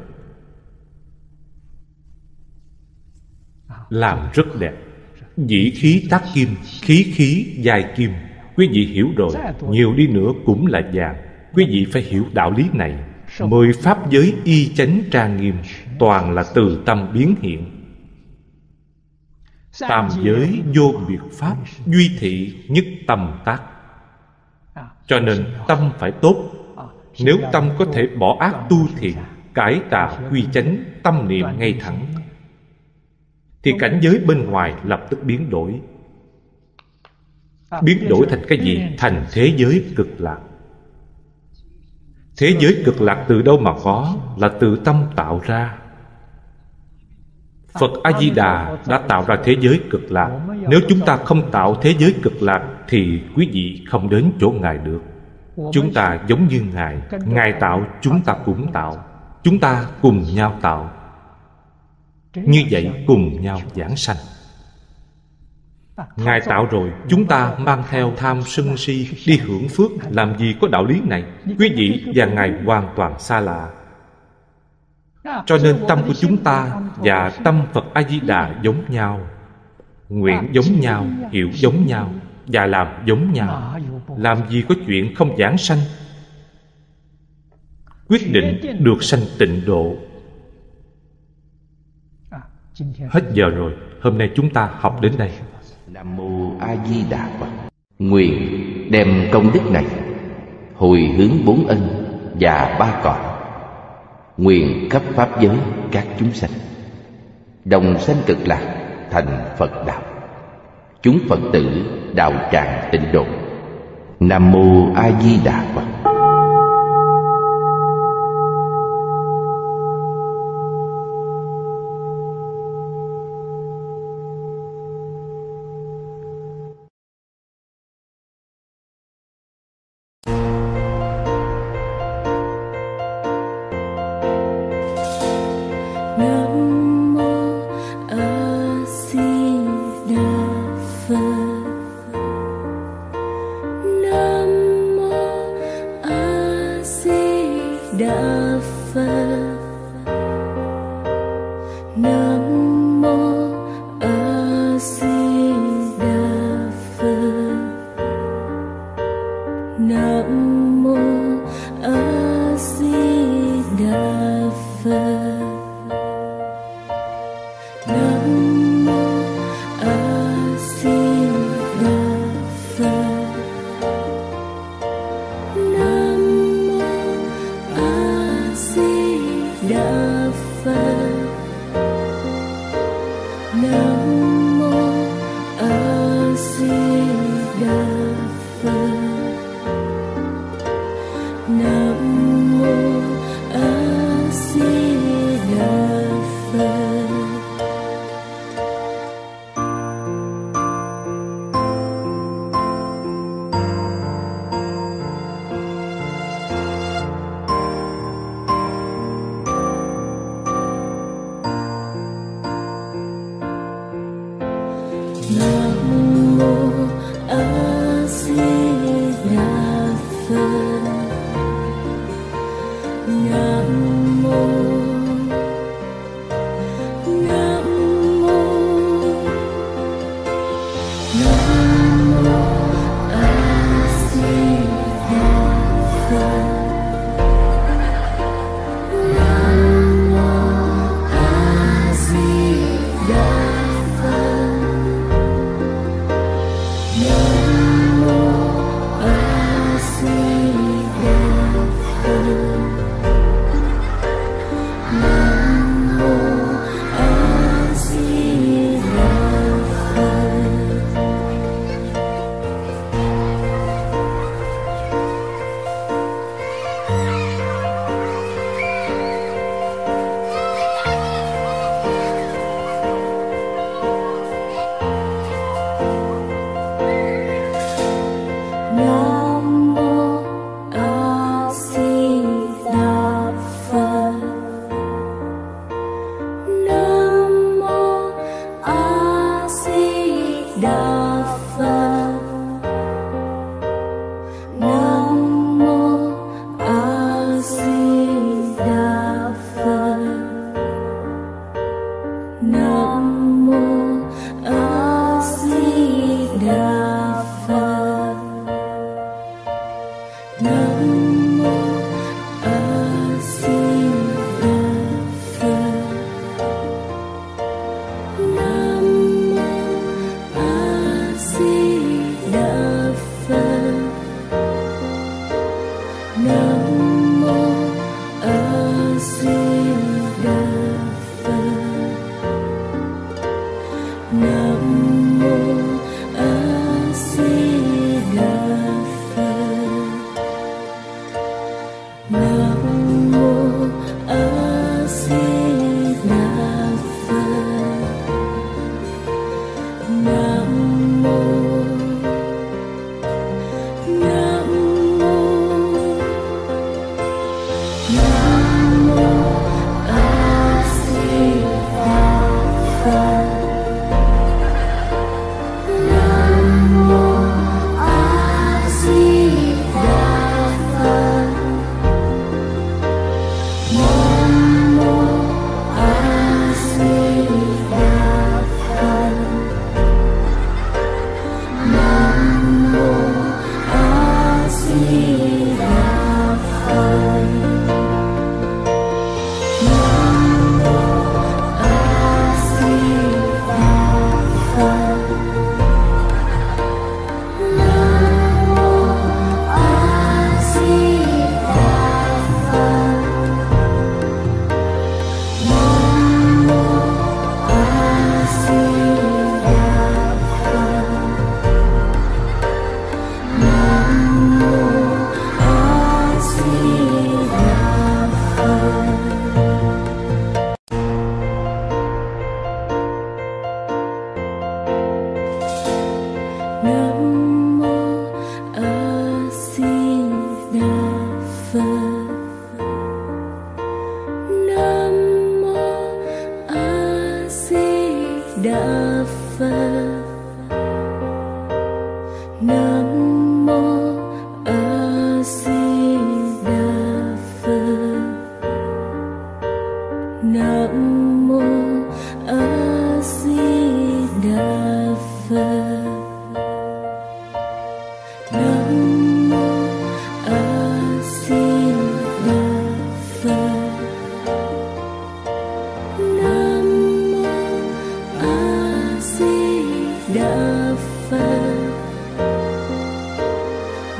[SPEAKER 2] Làm rất đẹp. Dĩ khí tác kim, khí khí dài kim. Quý vị hiểu rồi, nhiều đi nữa cũng là vàng. Quý vị phải hiểu đạo lý này. Mười pháp giới y chánh trang nghiêm, toàn là từ tâm biến hiện. Tam giới vô biệt pháp, duy thị nhất tâm tác. Cho nên tâm phải tốt. Nếu tâm có thể bỏ ác tu thiện, cải tạo quy chánh, tâm niệm ngay thẳng, thì cảnh giới bên ngoài lập tức biến đổi. Biến đổi thành cái gì? Thành thế giới cực lạc. Thế giới cực lạc từ đâu mà có? Là từ tâm tạo ra. Phật A-di-đà đã tạo ra thế giới cực lạc. Nếu chúng ta không tạo thế giới cực lạc thì quý vị không đến chỗ Ngài được. Chúng ta giống như Ngài. Ngài tạo, chúng ta cũng tạo. Chúng ta cùng nhau tạo. Như vậy cùng nhau giảng sanh. Ngài tạo rồi, chúng ta mang theo tham sân si đi hưởng phước. Làm gì có đạo lý này? Quý vị và Ngài hoàn toàn xa lạ. Cho nên tâm của chúng ta và tâm Phật A-di-đà giống nhau. Nguyện giống nhau, hiểu giống nhau, và làm giống nhau. Làm gì có chuyện không giảng sanh? Quyết định được sanh tịnh độ. Hết giờ rồi. Hôm nay chúng ta học đến đây.
[SPEAKER 1] Nam Mô A Di Đà Phật. Nguyện đem công đức này hồi hướng bốn ân và ba cõi, nguyện khắp pháp giới các chúng sanh đồng sanh cực lạc thành Phật đạo, chúng Phật tử đạo tràng tịnh độ. Nam mô A Di Đà Phật.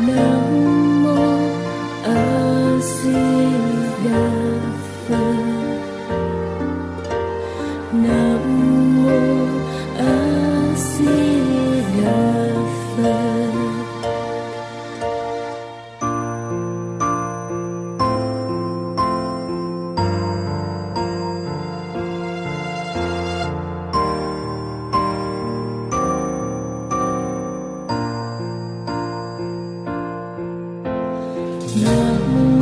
[SPEAKER 3] Nam